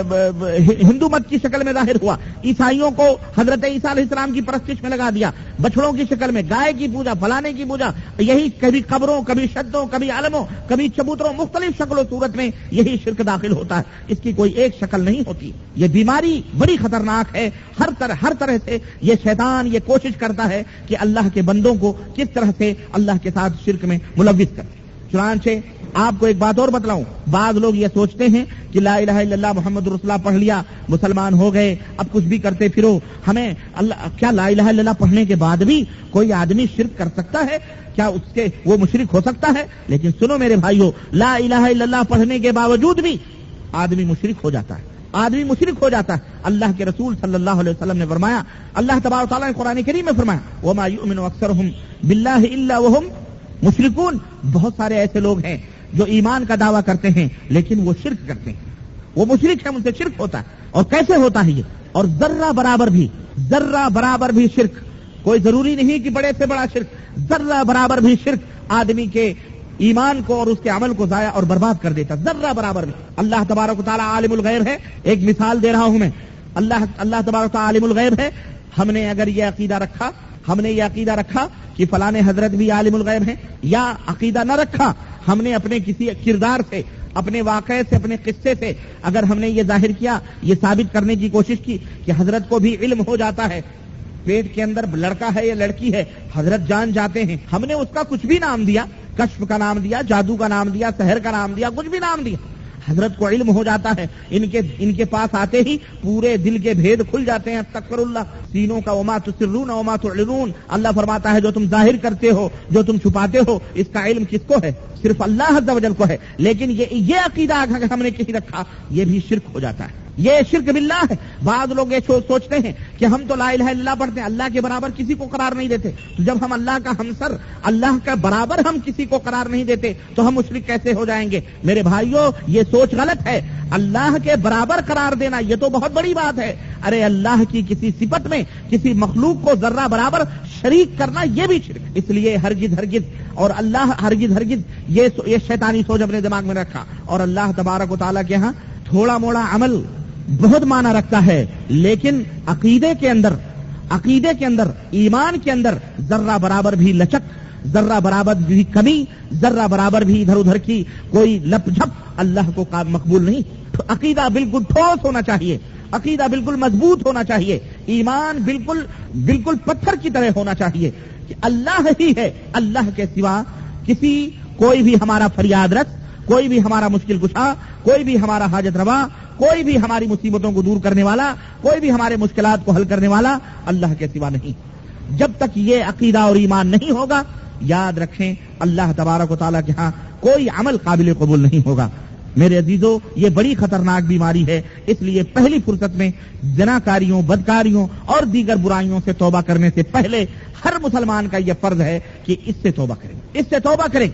ہندو مت کی شکل میں ظاہر ہوا، عیسائیوں کو حضرت عیسیٰ علیہ السلام کی پرستش میں لگا دیا، بچڑوں کی شکل میں، گائے کی پوجا، فلانے کی پوجا، یہی کبھی قبروں، کبھی شدوں، کبھی علموں، کبھی چبوتروں، مختلف شکل و صورت میں یہی شرک داخل ہوتا ہے۔ اس کی کوئی ایک شکل نہیں ہوتی۔ یہ بیماری بڑی خطرناک ہے، ہر طرح ہر طرح سے یہ شیطان یہ کوشش کرتا ہے کہ اللہ کے بندوں کو کس طرح سے اللہ کے ساتھ شرک میں ملوث کرے۔ چنانچہ آپ کو ایک بات اور بتلاؤں، بعض لوگ یہ سوچتے ہیں کہ لا الہ الا اللہ محمد رسول اللہ پڑھ لیا، مسلمان ہو گئے، اب کچھ بھی کرتے پھرو، ہمیں اللہ کیا لا الہ الا اللہ پڑھنے کے بعد بھی کوئی آدمی شرک کر سکتا ہے؟ کیا اس کے وہ مشرک ہو سکتا ہے؟ لیکن سنو میرے بھائیو، لا الہ الا اللہ پڑھنے کے باوجود بھی آدمی مشرک ہو جاتا ہے، آدمی مشرک ہو جاتا ہے۔ اللہ کے رسول صلی اللہ علیہ وسلم نے فرمایا، اللہ تبارک و تعالیٰ نے قرآن کریم میں فرمایا، وما یؤمن اکثرهم باللہ الا وهم مشرکون، بہت سارے ایسے لوگ ہیں جو ایمان کا دعویٰ کرتے ہیں لیکن وہ شرک کرتے ہیں، وہ مشرک ہیں، ان سے شرک ہوتا ہے۔ اور کیسے ہوتا ہے یہ؟ اور ذرہ برابر بھی ذرہ برابر بھی شرک، کوئی ضروری نہیں کہ بڑے سے بڑا شرک، ذرہ برابر بھی شرک آدمی کے ایمان کو اور اس کے عمل کو ضائع اور برباد کر دیتا، ذرہ برابر بھی۔ اللہ تبارک و تعالیٰ عالم الغیب ہے، ایک مثال دے رہا ہوں میں، اللہ اللہ تبارک و تعالیٰ عالم الغیب ہے۔ ہم نے اگر یہ عقیدہ رکھا ہم نے یہ عقیدہ رکھا کہ فلاں حضرت بھی عالم الغیب ہیں، یا عقیدہ نہ رکھا، ہم نے اپنے کسی کردار سے، اپنے واقعے سے، اپنے قصے سے اگر ہم نے یہ ظاہر کیا، یہ ثابت کرنے کی کوشش کی کہ حضرت کو بھی علم ہو جاتا ہے، پیٹ کے اندر لڑکا ہے یا لڑکی ہے حضرت جان جاتے ہیں، ہم نے اس کا کچھ بھی نام دیا، کشف کا نام دیا، جادو کا نام دیا، سحر کا نام دیا، کچھ بھی نام دیا، حضرت کو علم ہو جاتا ہے، ان کے ان کے پاس آتے ہی پورے دل کے بھید کھل جاتے ہیں، تکبر اللہ سینوں کا، وما تسرون وما تعلنون، اللہ فرماتا ہے جو تم ظاہر کرتے ہو، جو تم چھپاتے ہو، اس کا علم کس کو ہے؟ صرف اللہ عز و جل کو ہے۔ لیکن یہ یہ عقیدہ اگر ہم نے کسی رکھا، یہ بھی شرک ہو جاتا ہے، یہ شرک باللہ ہے۔ بعض لوگ یہ سوچتے ہیں کہ ہم تو لا الہ الا اللہ پڑھتے ہیں، اللہ کے برابر کسی کو قرار نہیں دیتے، تو جب ہم اللہ کا ہمسر، اللہ کا برابر ہم کسی کو قرار نہیں دیتے تو ہم مشرک کیسے ہو جائیں گے؟ میرے بھائیو، یہ سوچ غلط ہے۔ اللہ کے برابر قرار دینا یہ تو بہت بڑی بات ہے، ارے اللہ کی کسی صفت میں کسی مخلوق کو ذرہ برابر شریک کرنا یہ بھی شرک۔ اس لیے ہرگز ہرگز اور اللہ ہرگز ہرگز یہ یہ شیطانی سوچ اپنے دماغ میں رکھا، اور اللہ تبارک و تعالیٰ کے ہاں تھوڑا موڑا عمل بہت معنی رکھتا ہے، لیکن عقیدے کے اندر عقیدے کے اندر ایمان کے اندر ذرہ برابر بھی لچک، ذرہ برابر بھی کمی، ذرہ برابر بھی ادھر ادھر کی کوئی لپ جھپ اللہ کو مقبول نہیں۔ عقیدہ بالکل ٹھوس ہونا چاہیے، عقیدہ بالکل مضبوط ہونا چاہیے، ایمان بالکل بالکل پتھر کی طرح ہونا چاہیے کہ اللہ ہی ہے، اللہ کے سوا کسی کوئی بھی ہمارا فریاد رس، کوئی بھی ہمارا مشکل کشا، کوئی بھی ہمارا حاجت روا، کوئی بھی ہماری مصیبتوں کو دور کرنے والا، کوئی بھی ہمارے مشکلات کو حل کرنے والا اللہ کے سوا نہیں۔ جب تک یہ عقیدہ اور ایمان نہیں ہوگا، یاد رکھیں اللہ تبارک و تعالیٰ کے ہاں کوئی عمل قابل قبول نہیں ہوگا۔ میرے عزیزو، یہ بڑی خطرناک بیماری ہے، اس لیے پہلی فرصت میں زناکاریوں، بدکاریوں اور دیگر برائیوں سے توبہ کرنے سے پہلے ہر مسلمان کا یہ فرض ہے کہ اس سے توبہ کریں، اس سے توبہ کریں۔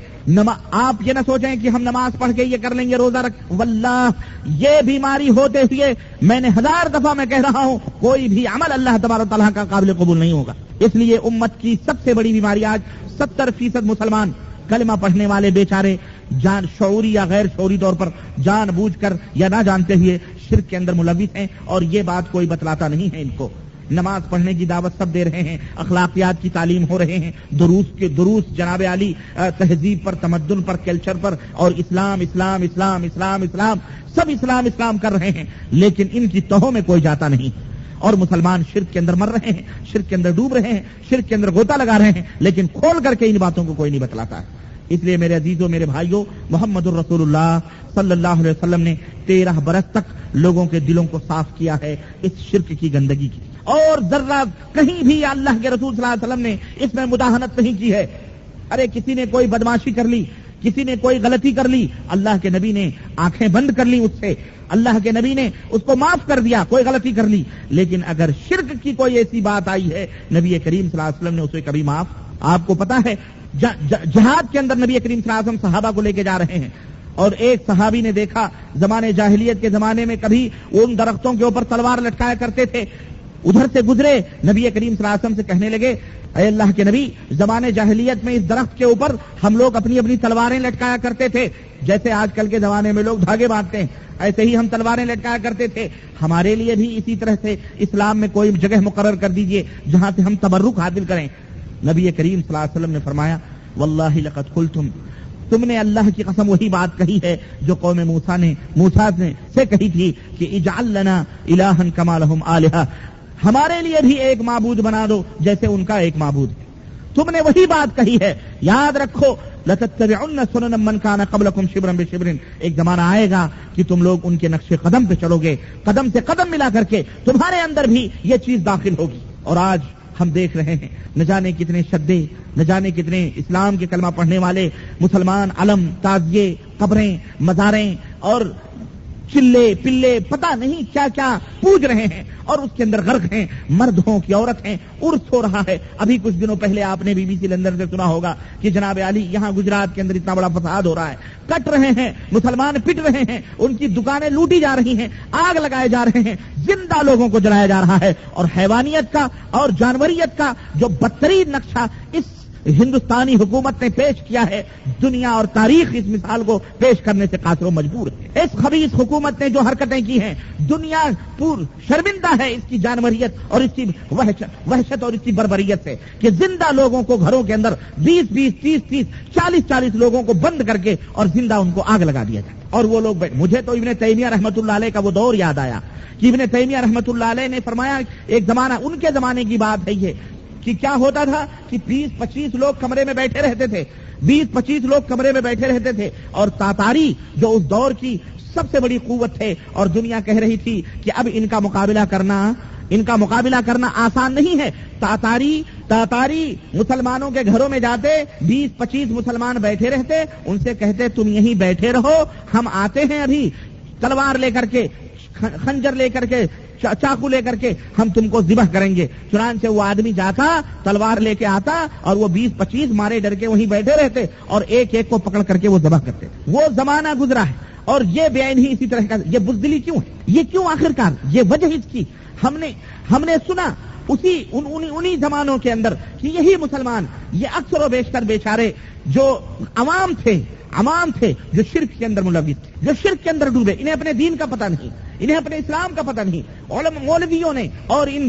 آپ یہ نہ سوچیں کہ ہم نماز پڑھ کے یہ کر لیں گے، روزہ رکھ، واللہ یہ بیماری ہوتے ہوئے میں نے ہزار دفعہ میں کہہ رہا ہوں کوئی بھی عمل اللہ تبارک و تعالیٰ کا قابل قبول نہیں ہوگا۔ اس لیے امت کی سب سے بڑی بیماری آج ستر فیصد مسلمان کلمہ پڑھنے والے بیچارے جان شعوری یا غیر شعوری طور پر جان بوجھ کر یا نہ جانتے ہوئے شرک کے اندر ملوث ہیں، اور یہ بات کوئی بتلاتا نہیں ہے ان کو۔ نماز پڑھنے کی دعوت سب دے رہے ہیں، اخلاقیات کی تعلیم ہو رہے ہیں، دروس کے دروس جناب علی تہذیب پر، تمدن پر، کلچر پر، اور اسلام اسلام اسلام اسلام اسلام سب اسلام اسلام کر رہے ہیں، لیکن ان کی تہوں میں کوئی جاتا نہیں، اور مسلمان شرک کے اندر مر رہے ہیں، شرک کے اندر ڈوب رہے ہیں، شرک کے اندر غوطہ لگا رہے ہیں، لیکن کھول کر کے ان باتوں کو کوئی نہیں بتلاتا ہے۔ اس لیے میرے عزیزوں، میرے بھائیوں، محمد الرسول اللہ صلی اللہ علیہ وسلم نے تیرہ برس تک لوگوں کے دلوں کو صاف کیا ہے اس شرک کی گندگی کی، اور ذرہ کہیں بھی اللہ کے رسول صلی اللہ علیہ وسلم نے اس میں مداہنت نہیں کی ہے۔ ارے کسی نے کوئی بدماشی کر لی، کسی نے کوئی غلطی کر لی، اللہ کے نبی نے آنکھیں بند کر لی اس سے، اللہ کے نبی نے اس کو معاف کر دیا، کوئی غلطی کر لی۔ لیکن اگر شرک کی کوئی ایسی بات آئی ہے، نبی کریم صلی اللہ علیہ وسلم نے اسے کبھی معاف۔ آپ کو پتا ہے جہاد کے اندر نبی کریم صلی اللہ علیہ وسلم صحابہ کو لے کے جا رہے ہیں، اور ایک صحابی نے دیکھا زمانے جاہلیت کے زمانے میں کبھی ان درختوں کے اوپر تلوار لٹکایا کرتے تھے، ادھر سے گزرے، نبی کریم صلی اللہ علیہ وسلم سے کہنے لگے اے اللہ کے نبی، زمانے جاہلیت میں اس درخت کے اوپر ہم لوگ اپنی اپنی تلواریں لٹکایا کرتے تھے، جیسے آج کل کے زمانے میں لوگ دھاگے باندھتے ہیں ایسے ہی ہم تلواریں لٹکایا کرتے تھے، ہمارے لیے بھی اسی طرح سے اسلام میں کوئی جگہ مقرر کر دیجئے جہاں سے ہم تبرک حاصل کریں۔ نبی کریم صلی اللہ علیہ وسلم نے فرمایا واللہ لقد قلتم، تم نے اللہ کی قسم وہی بات کہی ہے جو قوم موسیٰ نے موسیٰ نے سے کہی تھی کہ اجعل لنا الہا کما لہم آلہہ، ہمارے لیے بھی ایک معبود بنا دو جیسے ان کا ایک معبود ہے۔ تم نے وہی بات کہی ہے، یاد رکھو لتتبعن سنن من کان قبلکم شبرا بشبر، ایک زمانہ آئے گا کہ تم لوگ ان کے نقش قدم پہ چلو گے، قدم سے قدم ملا کر کے تمہارے اندر بھی یہ چیز داخل ہوگی۔ اور آج ہم دیکھ رہے ہیں نہ جانے کتنے شدے، نہ جانے کتنے اسلام کے کلمہ پڑھنے والے مسلمان علم، تعزیے، قبریں، مزاریں اور چلے پلے پتہ نہیں کیا کیا پوج رہے ہیں اور اس کے اندر غرق ہیں، مرد ہوں کہ عورت ہیں، عرس ہو رہا ہے۔ ابھی کچھ دنوں پہلے آپ نے بی بی سی لندن سے سنا ہوگا کہ جناب علی یہاں گجرات کے اندر اتنا بڑا فساد ہو رہا ہے، کٹ رہے ہیں مسلمان، پٹ رہے ہیں، ان کی دکانیں لوٹی جا رہی ہیں، آگ لگائے جا رہے ہیں، زندہ لوگوں کو جلایا جا رہا ہے۔ اور حیوانیت کا اور جانوریت کا جو بدترین نقشہ اس ہندوستانی حکومت نے پیش کیا ہے، دنیا اور تاریخ اس مثال کو پیش کرنے سے قاصر و مجبور ہے۔ اس خبیث حکومت نے جو حرکتیں کی ہیں، دنیا پور شرمندہ ہے اس کی جانوریت اور اس کی وحشت اور اس کی بربریت سے کہ زندہ لوگوں کو گھروں کے اندر بیس بیس تیس تیس چالیس چالیس لوگوں کو بند کر کے اور زندہ ان کو آگ لگا دیا جائے۔ اور وہ لوگ مجھے تو ابن تیمیہ رحمۃ اللہ علیہ کا وہ دور یاد آیا کہ ابن تیمیہ رحمۃ اللہ علیہ نے فرمایا، ایک زمانہ ان کے زمانے کی بات ہے یہ کہ کیا ہوتا تھا کہ بیس پچیس لوگ کمرے میں بیٹھے رہتے تھے، بیس پچیس لوگ کمرے میں بیٹھے رہتے تھے اور تاتاری جو اس دور کی سب سے بڑی قوت تھے اور دنیا کہہ رہی تھی کہ اب ان کا مقابلہ کرنا ان کا مقابلہ کرنا آسان نہیں ہے۔ تاتاری تاتاری مسلمانوں کے گھروں میں جاتے، بیس پچیس مسلمان بیٹھے رہتے، ان سے کہتے تم یہیں بیٹھے رہو، ہم آتے ہیں ابھی تلوار لے کر کے، خنجر لے کر کے، چاقو لے کر کے ہم تم کو ذبح کریں گے۔ چنانچہ وہ آدمی جاتا، تلوار لے کے آتا اور وہ بیس پچیس مارے ڈر کے وہیں بیٹھے رہتے اور ایک ایک کو پکڑ کر کے وہ ذبح کرتے۔ وہ زمانہ گزرا ہے اور یہ بے عین ہی اسی طرح کا، یہ بزدلی کیوں ہے، یہ کیوں آخرکار، یہ وجہ اس کی ہم نے ہم نے سنا اسی ان انہی زمانوں کے اندر کہ یہی مسلمان، یہ اکثر و بیشتر بیچارے جو عوام تھے عوام تھے جو شرک کے اندر ملوث تھے، جو شرک کے اندر ڈوبے، انہیں اپنے دین کا پتہ نہیں، انہیں اپنے اسلام کا پتہ نہیں۔ علماء مولویوں نے اور ان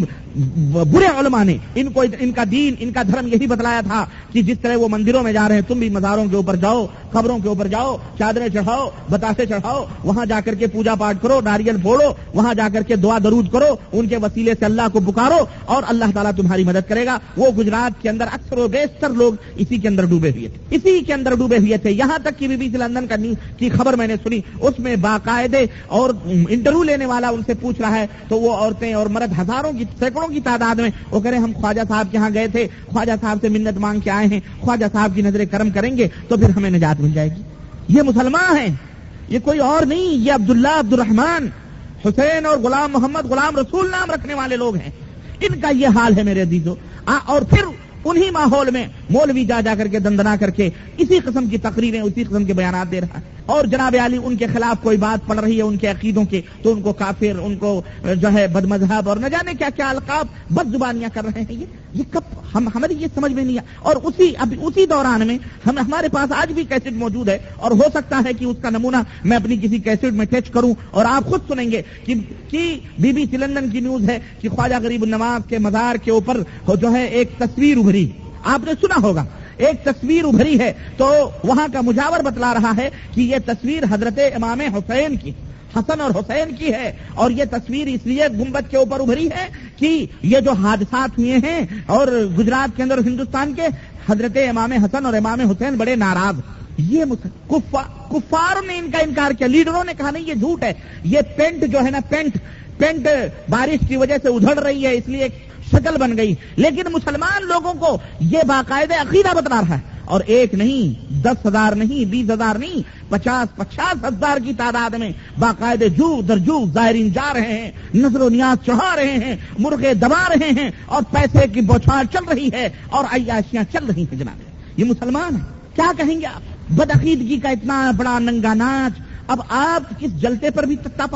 برے علماء نے ان کو ان کا دین، ان کا دھرم یہی بتلایا تھا کہ جس طرح وہ مندروں میں جا رہے ہیں تم بھی مزاروں کے اوپر جاؤ، قبروں کے اوپر جاؤ، چادریں چڑھاؤ، بتاسے چڑھاؤ، وہاں جا کر کے پوجا پاٹ کرو، ناریل پھوڑو، وہاں جا کر کے دعا درود کرو، ان کے وسیلے سے اللہ کو پکارو اور اللہ تعالیٰ تمہاری مدد کرے گا۔ وہ گجرات کے اندر اکثر و بیشتر لوگ اسی کے اندر ڈوبے ہوئے تھے، اسی کے اندر ڈوبے ہوئے تھے، یہاں تک کہ بی بی سی لندن کا کی خبر میں نے سنی، اس میں باقاعدے اور انٹرویو لینے والا ان سے پوچھ رہا ہے تو وہ عورتیں اور مرد ہزاروں کی سینکڑوں کی تعداد میں وہ کہہ رہے ہم خواجہ صاحب کے ہاں گئے تھے، خواجہ صاحب سے منت مانگ کے آئے ہیں، خواجہ صاحب کی نظر کرم کریں گے تو پھر ہمیں نجات مل جائے گی۔ یہ مسلمان ہیں، یہ کوئی اور نہیں، یہ عبداللہ، عبد الرحمان، حسین اور غلام محمد، غلام رسول نام رکھنے والے لوگ ہیں، ان کا یہ حال ہے میرے عزیزو۔ اور پھر انہی ماحول میں مولوی جا جا کر کے دندنا کر کے اسی قسم کی تقریریں، اسی قسم کے بیانات دے رہا ہے، اور جناب علی ان کے خلاف کوئی بات پڑ رہی ہے ان کے عقیدوں کے تو ان کو کافر، ان کو جو ہے بد مذہب اور نہ جانے کیا کیا القاب بد زبانیاں کر رہے ہیں۔ یہ یہ کب ہم ہماری یہ سمجھ میں نہیں آیا۔ اور اسی اب اسی دوران میں ہم ہمارے پاس آج بھی کیسٹ موجود ہے اور ہو سکتا ہے کہ اس کا نمونہ میں اپنی کسی کیسٹ میں ٹچ کروں اور آپ خود سنیں گے کہ بی بی سی لندن کی نیوز ہے کہ خواجہ غریب النواز کے مزار کے اوپر جو ہے ایک تصویر ابھری، آپ نے سنا ہوگا، ایک تصویر ابھری ہے تو وہاں کا مجاور بتلا رہا ہے کہ یہ تصویر حضرت امام حسین کی، حسن اور حسین کی ہے، اور یہ تصویر اس لیے گنبد کے اوپر ابھری ہے کہ یہ جو حادثات ہوئے ہیں اور گجرات کے اندر ہندوستان کے، حضرت امام حسن اور امام حسین بڑے ناراض، یہ کفار نے ان کا انکار کیا، لیڈروں نے کہا نہیں یہ جھوٹ ہے، یہ پینٹ جو ہے نا پینٹ پینٹ بارش کی وجہ سے ادھڑ رہی ہے اس لیے شکل بن گئی، لیکن مسلمان لوگوں کو یہ باقاعدہ عقیدہ بتلا رہا ہے، اور ایک نہیں، دس ہزار نہیں، بیس ہزار نہیں، پچاس پچاس ہزار کی تعداد میں باقاعدہ جو در جو زائرین جا رہے ہیں، نظر و نیاز چڑھا رہے ہیں، مرغے دبا رہے ہیں اور پیسے کی بوچھار چل رہی ہے اور عیاشیاں چل رہی ہیں۔ جناب یہ مسلمان ہیں، کیا کہیں گے آپ؟ بدعقیدگی کا اتنا بڑا ننگا ناچ، اب آپ کس جلتے پر بھی تتا پانی،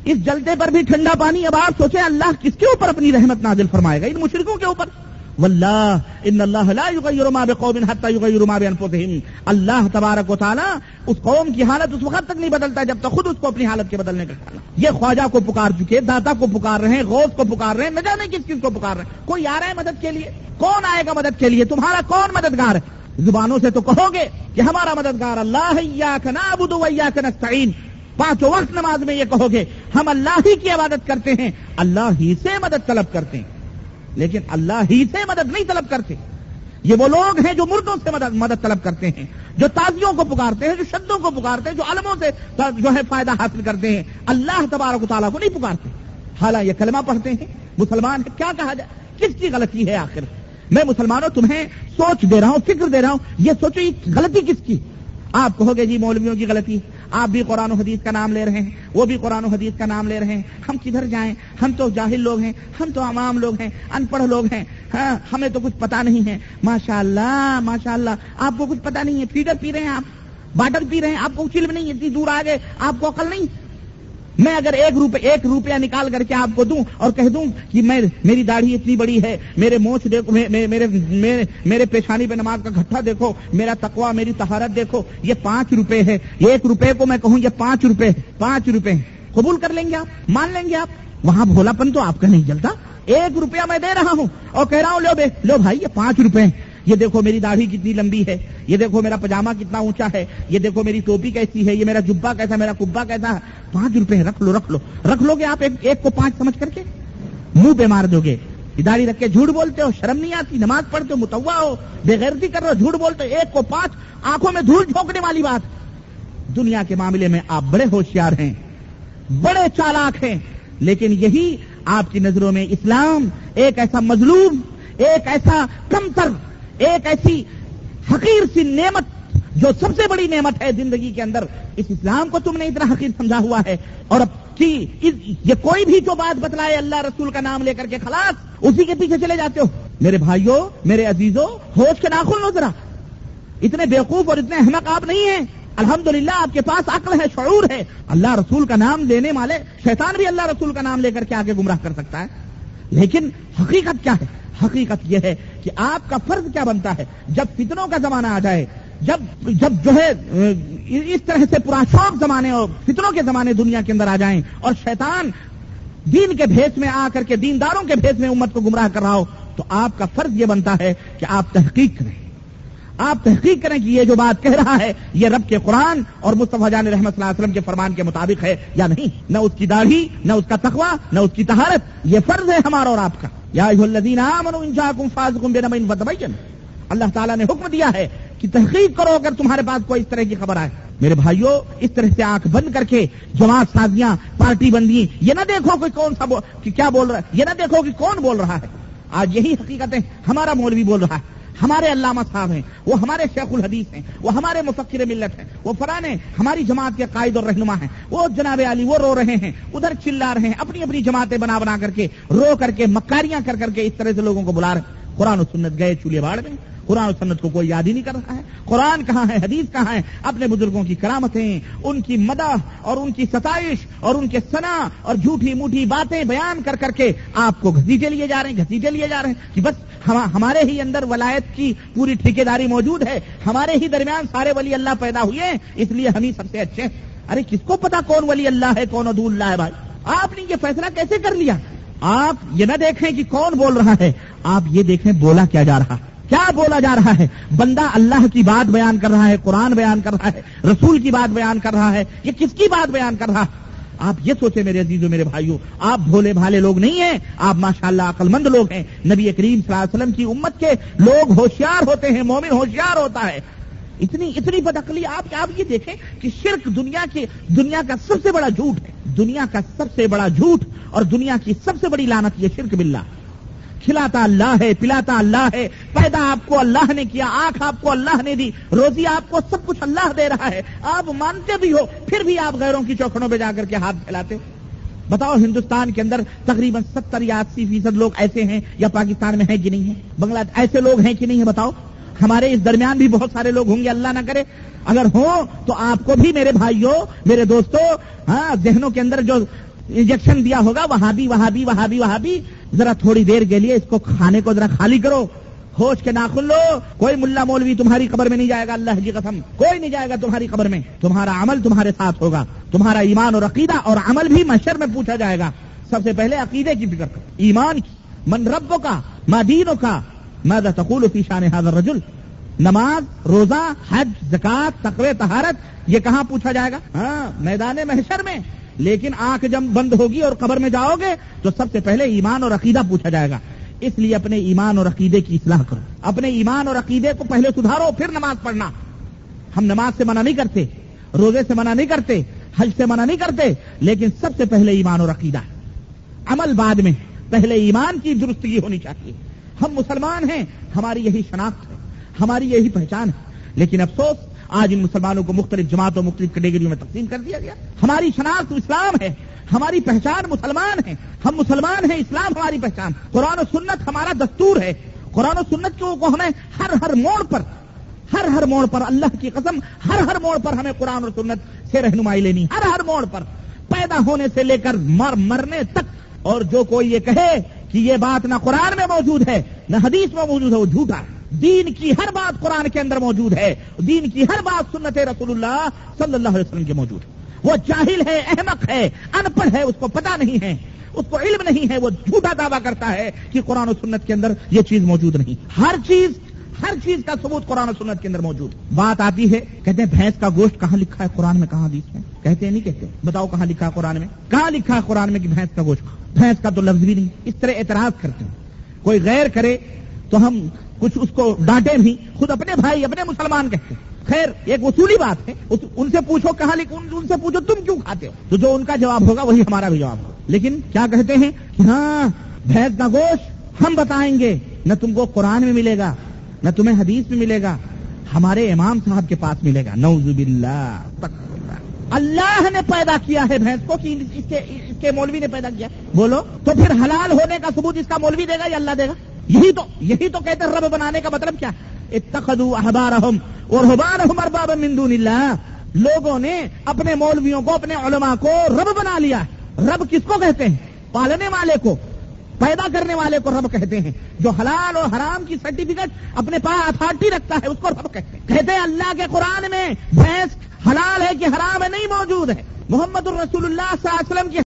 اس جلتے پر بھی ٹھنڈا پانی. اب آپ سوچیں اللہ کس کے اوپر اپنی رحمت نازل فرمائے گا؟ ان مشرکوں کے اوپر. واللہ ان اللہ لا یغیر ما بقوم حتی یغیروا ما بانفسہم. اللہ تبارک و تعالی اس قوم کی حالت اس وقت تک نہیں بدلتا جب تک خود اس کو اپنی حالت کے بدلنے کا خیال. یہ خواجہ کو پکار چکے, داتا کو پکار رہے ہیں, غوث کو پکار رہے ہیں, نہ جانے کس کس کو پکار رہے ہیں. کوئی آ رہا ہے مدد کے لیے؟ کون آئے گا مدد کے لیے؟ تمہارا کون مددگار ہے؟ زبانوں سے تو کہو گے کہ ہمارا مددگار اللہ ہے, ایاک نعبد و ایاک نستعین. پانچوں وقت نماز میں یہ کہو گے ہم اللہ ہی کی عبادت کرتے ہیں, اللہ ہی سے مدد طلب کرتے ہیں, لیکن اللہ ہی سے مدد نہیں طلب کرتے. یہ وہ لوگ ہیں جو مردوں سے مدد مدد طلب کرتے ہیں, جو تازیوں کو پکارتے ہیں, جو شدوں کو پکارتے ہیں, جو علموں سے جو ہے فائدہ حاصل کرتے ہیں, اللہ تبارک و تعالیٰ کو نہیں پکارتے. حالانکہ یہ کلمہ پڑھتے ہیں, مسلمان ہے. کیا کہا جائے, کس کی غلطی ہے آخر؟ میں مسلمانوں تمہیں سوچ دے رہا ہوں, فکر دے رہا ہوں, یہ سوچو یہ غلطی کس کی. آپ کہو گے جی مولویوں کی غلطی. آپ بھی قرآن و حدیث کا نام لے رہے ہیں, وہ بھی قرآن و حدیث کا نام لے رہے ہیں. ہم کدھر جائیں؟ ہم تو جاہل لوگ ہیں, ہم تو عوام لوگ ہیں, ان پڑھ لوگ ہیں, ہاں ہمیں تو کچھ پتا نہیں ہے. ماشاء اللہ ماشاء اللہ, آپ کو کچھ پتا نہیں ہے. فیڈر پی رہے ہیں آپ, باٹل پی رہے ہیں, آپ کو کچھ علم نہیں, اتنی دور آ گئے, آپ کو عقل نہیں. میں اگر ایک روپے ایک روپیہ نکال کر کے آپ کو دوں اور کہہ دوں کہ میں میری داڑھی اتنی بڑی ہے, میرے مونچھ دیکھو, میرے میرے پیشانی پہ نماز کا گھٹا دیکھو, میرا تقوی, میری طہارت دیکھو, یہ پانچ روپے ہے. ایک روپے کو میں کہوں یہ پانچ روپے پانچ روپے قبول کر لیں گے آپ؟ مان لیں گے آپ؟ وہاں بھولا پن تو آپ کا نہیں جلتا. ایک روپیہ میں دے رہا ہوں اور کہہ رہا ہوں لو بے لو بھائی یہ پانچ روپے. یہ دیکھو میری داڑھی کتنی لمبی ہے, یہ دیکھو میرا پجامہ کتنا اونچا ہے, یہ دیکھو میری ٹوپی کیسی ہے, یہ میرا جبہ کیسا, میرا کبا کیسا ہے. پانچ روپے رکھ لو رکھ لو رکھ لو گے آپ ایک, ایک کو پانچ سمجھ کر کے منہ پہ مار دو گے. داڑھی رکھ کے جھوٹ بولتے ہو, شرم نہیں آتی, نماز پڑھتے ہو, متوا ہو, بے غیرتی کر رہے ہو, جھوٹ بولتے ہو. ایک کو پانچ, آنکھوں میں دھول جھونکنے والی بات. دنیا کے معاملے میں آپ بڑے ہوشیار ہیں, بڑے چالاک ہیں, لیکن یہی آپ کی نظروں میں اسلام ایک ایسا مظلوم, ایک ایسا کمتر, ایک ایسی حقیر سی نعمت جو سب سے بڑی نعمت ہے زندگی کے اندر, اس اسلام کو تم نے اتنا حقیر سمجھا ہوا ہے. اور اب کی یہ کوئی بھی جو بات بتلائے اللہ رسول کا نام لے کر کے خلاص اسی کے پیچھے چلے جاتے ہو. میرے بھائیوں, میرے عزیزوں, ہوش کے ناخن لو ذرا. اتنے بیوقوف اور اتنے احمق آپ نہیں ہیں. الحمدللہ آپ کے پاس عقل ہے, شعور ہے. اللہ رسول کا نام لینے والے, شیطان بھی اللہ رسول کا نام لے کر کے آگے گمراہ کر سکتا ہے. لیکن حقیقت کیا ہے؟ حقیقت یہ ہے کہ آپ کا فرض کیا بنتا ہے جب فتنوں کا زمانہ آ جائے, جب جب جو ہے اس طرح سے پورا شوق زمانے اور فتنوں کے زمانے دنیا کے اندر آ جائیں اور شیطان دین کے بھیس میں آ کر کے دینداروں کے بھیس میں امت کو گمراہ کر رہا ہو, تو آپ کا فرض یہ بنتا ہے کہ آپ تحقیق کریں. آپ تحقیق کریں کہ یہ جو بات کہہ رہا ہے یہ رب کے قرآن اور مصطفیٰ جان رحمت صلی اللہ علیہ وسلم کے فرمان کے مطابق ہے یا نہیں. نہ اس کی داڑھی, نہ اس کا تقویٰ, نہ اس کی طہارت, یہ فرض ہے ہمارا اور آپ کا. یا ایھا الذین آمنوا ان جاءکم فاسق بنبأ فتبینوا, اللہ تعالیٰ نے حکم دیا ہے کہ تحقیق کرو اگر تمہارے پاس کوئی اس طرح کی خبر آئے. میرے بھائیوں, اس طرح سے آنکھ بند کر کے جماعت سازیاں, پارٹی بندی, یہ نہ دیکھو کہ کون سا کہ کیا بول رہا ہے, یہ نہ دیکھو کہ کون بول رہا ہے. آج یہی حقیقتیں ہمارا مولوی بول رہا ہے, ہمارے علامہ صاحب ہیں, وہ ہمارے شیخ الحدیث ہیں, وہ ہمارے مفکر ملت ہیں, وہ فلانے ہماری جماعت کے قائد اور رہنما ہیں, وہ جناب علی وہ رو رہے ہیں, ادھر چلا رہے ہیں, اپنی اپنی جماعتیں بنا بنا کر کے رو کر کے مکاریاں کر کر کے اس طرح سے لوگوں کو بلا رہے ہیں. قرآن و سنت گئے چولہے باڑ میں, قرآن و سنت کو کوئی یاد ہی نہیں کر رہا ہے. قرآن کہاں ہے, حدیث کہاں ہے؟ اپنے بزرگوں کی کرامتیں, ان کی مدح اور ان کی ستائش اور ان کے ثنا اور جھوٹی موٹی باتیں بیان کر کر کے آپ کو گھسیٹے لیے جا رہے ہیں, گھسیٹے لیے جا رہے ہیں کہ بس ہمارے ہی اندر ولایت کی پوری ٹھیکیداری موجود ہے, ہمارے ہی درمیان سارے ولی اللہ پیدا ہوئے ہیں, اس لیے ہم ہی سب سے اچھے ہیں. ارے کس کو پتا کون ولی اللہ ہے, کون عدو اللہ ہے؟ بھائی آپ نے یہ فیصلہ کیسے کر لیا؟ آپ یہ نہ دیکھیں کہ کون بول رہا ہے, آپ یہ دیکھیں بولا کیا جا رہا, کیا بولا جا رہا ہے. بندہ اللہ کی بات بیان کر رہا ہے, قرآن بیان کر رہا ہے, رسول کی بات بیان کر رہا ہے, یہ کس کی بات بیان کر رہا ہے؟ آپ یہ سوچیں میرے عزیزوں, میرے بھائیوں, آپ بھولے بھالے لوگ نہیں ہیں, آپ ماشاءاللہ عقل مند لوگ ہیں. نبی کریم صلی اللہ علیہ وسلم کی امت کے لوگ ہوشیار ہوتے ہیں, مومن ہوشیار ہوتا ہے. اتنی اتنی بدعقلی آپ آپ یہ دیکھیں کہ شرک دنیا کے دنیا کا سب سے بڑا جھوٹ ہے, دنیا کا سب سے بڑا جھوٹ اور دنیا کی سب سے بڑی لعنت یہ شرک باللہ. کھلاتا اللہ ہے, پلاتا اللہ ہے, پیدا آپ کو اللہ نے کیا, آنکھ آپ کو اللہ نے دی, روزی آپ کو, سب کچھ اللہ دے رہا ہے. آپ مانتے بھی ہو, پھر بھی آپ غیروں کی چوکھڑوں پہ جا کر کے ہاتھ پھیلاتے. بتاؤ ہندوستان کے اندر تقریباً ستر یا اسی فیصد لوگ ایسے ہیں, یا پاکستان میں ہیں کہ نہیں ہیں, بنگلہ ایسے لوگ ہیں کہ نہیں ہیں؟ بتاؤ. ہمارے اس درمیان بھی بہت سارے لوگ ہوں گے, اللہ نہ کرے. اگر ہوں تو آپ کو بھی میرے بھائیوں, میرے دوستوں, ہاں ذہنوں کے اندر جو انجیکشن دیا ہوگا وہابی وہابی وہابی وہابی. ذرا تھوڑی دیر کے لیے اس کو کھانے کو ذرا خالی کرو, ہوش کے ناخن لو. کوئی ملا مولوی تمہاری قبر میں نہیں جائے گا, اللہ کی قسم کوئی نہیں جائے گا تمہاری قبر میں. تمہارا عمل تمہارے ساتھ ہوگا, تمہارا ایمان اور عقیدہ اور عمل بھی محشر میں پوچھا جائے گا. سب سے پہلے عقیدے کی فکر کرو, ایمان کی. من ربوں کا, ما دینوں کا, ماذا تقول فی شان ھذا الرجل. نماز, روزہ, حج, زکات, تقوی, طہارت, یہ کہاں پوچھا جائے گا؟ ہاں, میدان محشر میں. لیکن آنکھ جب بند ہوگی اور قبر میں جاؤ گے تو سب سے پہلے ایمان اور عقیدہ پوچھا جائے گا. اس لیے اپنے ایمان اور عقیدے کی اصلاح کرو, اپنے ایمان اور عقیدے کو پہلے سدھارو, پھر نماز پڑھنا. ہم نماز سے منع نہیں کرتے, روزے سے منع نہیں کرتے, حج سے منع نہیں کرتے, لیکن سب سے پہلے ایمان اور عقیدہ, عمل بعد میں. پہلے ایمان کی درستگی ہونی چاہیے. ہم مسلمان ہیں, ہماری یہی شناخت ہے, ہماری یہی پہچان ہے. لیکن افسوس آج ان مسلمانوں کو مختلف جماعتوں, مختلف کیٹیگریوں میں تقسیم کر دیا گیا. ہماری شناخت اسلام ہے, ہماری پہچان مسلمان ہے, ہم مسلمان ہیں, اسلام ہماری پہچان. قرآن و سنت ہمارا دستور ہے. قرآن و سنت کو ہمیں ہر ہر موڑ پر, ہر ہر موڑ پر, اللہ کی قسم, ہر ہر موڑ پر ہمیں قرآن اور سنت سے رہنمائی لینی, ہر ہر موڑ پر, پیدا ہونے سے لے کر مر مرنے تک. اور جو کوئی یہ کہے کہ یہ بات نہ قرآن میں موجود ہے نہ حدیث میں موجود ہے, وہ جھوٹا ہے. دین کی ہر بات قرآن کے اندر موجود ہے, دین کی ہر بات سنت رسول اللہ صلی اللہ علیہ وسلم کے موجود ہے. وہ جاہل ہے, احمق ہے, ان پڑھ ہے, اس کو پتہ نہیں ہے, اس کو علم نہیں ہے, وہ جھوٹا دعویٰ کرتا ہے کہ قرآن و سنت کے اندر یہ چیز موجود نہیں. ہر چیز ہر چیز کا ثبوت قرآن و سنت کے اندر موجود. بات آتی ہے, کہتے ہیں بھینس کا گوشت کہاں لکھا ہے قرآن میں, کہاں حدیث میں؟ کہتے ہیں نہیں کہتے, بتاؤ کہاں لکھا ہے قرآن میں, کہاں لکھا ہے قرآن میں کہ بھینس کا گوشت؟ بھینس کا تو لفظ بھی نہیں. اس طرح اعتراض کرتے ہیں. کوئی غیر کرے تو ہم کچھ اس کو ڈانٹے بھی, خود اپنے بھائی اپنے مسلمان کہتے ہیں. خیر, ایک اصولی بات ہے, ان سے پوچھو کہاں لکھ, ان سے پوچھو تم کیوں کھاتے ہو, تو جو ان کا جواب ہوگا وہی ہمارا بھی جواب ہوگا. لیکن کیا کہتے ہیں کہ ہاں بھینس کا گوشت ہم بتائیں گے, نہ تم کو قرآن میں ملے گا نہ تمہیں حدیث میں ملے گا, ہمارے امام صاحب کے پاس ملے گا. نعوذ باللہ. اللہ نے پیدا کیا ہے بھینس کو کہ اس کے, اس کے مولوی نے پیدا کیا, بولو تو پھر حلال ہونے کا ثبوت اس کا مولوی دے گا یا اللہ دے گا؟ یہی تو یہی تو کہتے ہیں رب بنانے کا مطلب کیا ہے. اتخذوا احبارهم ورهبانهم اربابا من دون اللہ. لوگوں نے اپنے مولویوں کو, اپنے علماء کو رب بنا لیا. رب کس کو کہتے ہیں؟ پالنے والے کو, پیدا کرنے والے کو رب کہتے ہیں. جو حلال اور حرام کی سرٹیفکیٹ اپنے پاس اتھارٹی رکھتا ہے اس کو رب کہتے ہیں. کہتے ہیں اللہ کے قرآن میں بھینس حلال ہے کہ حرام ہے نہیں موجود ہے. محمد الرسول اللہ صلی اللہ علیہ وسلم کی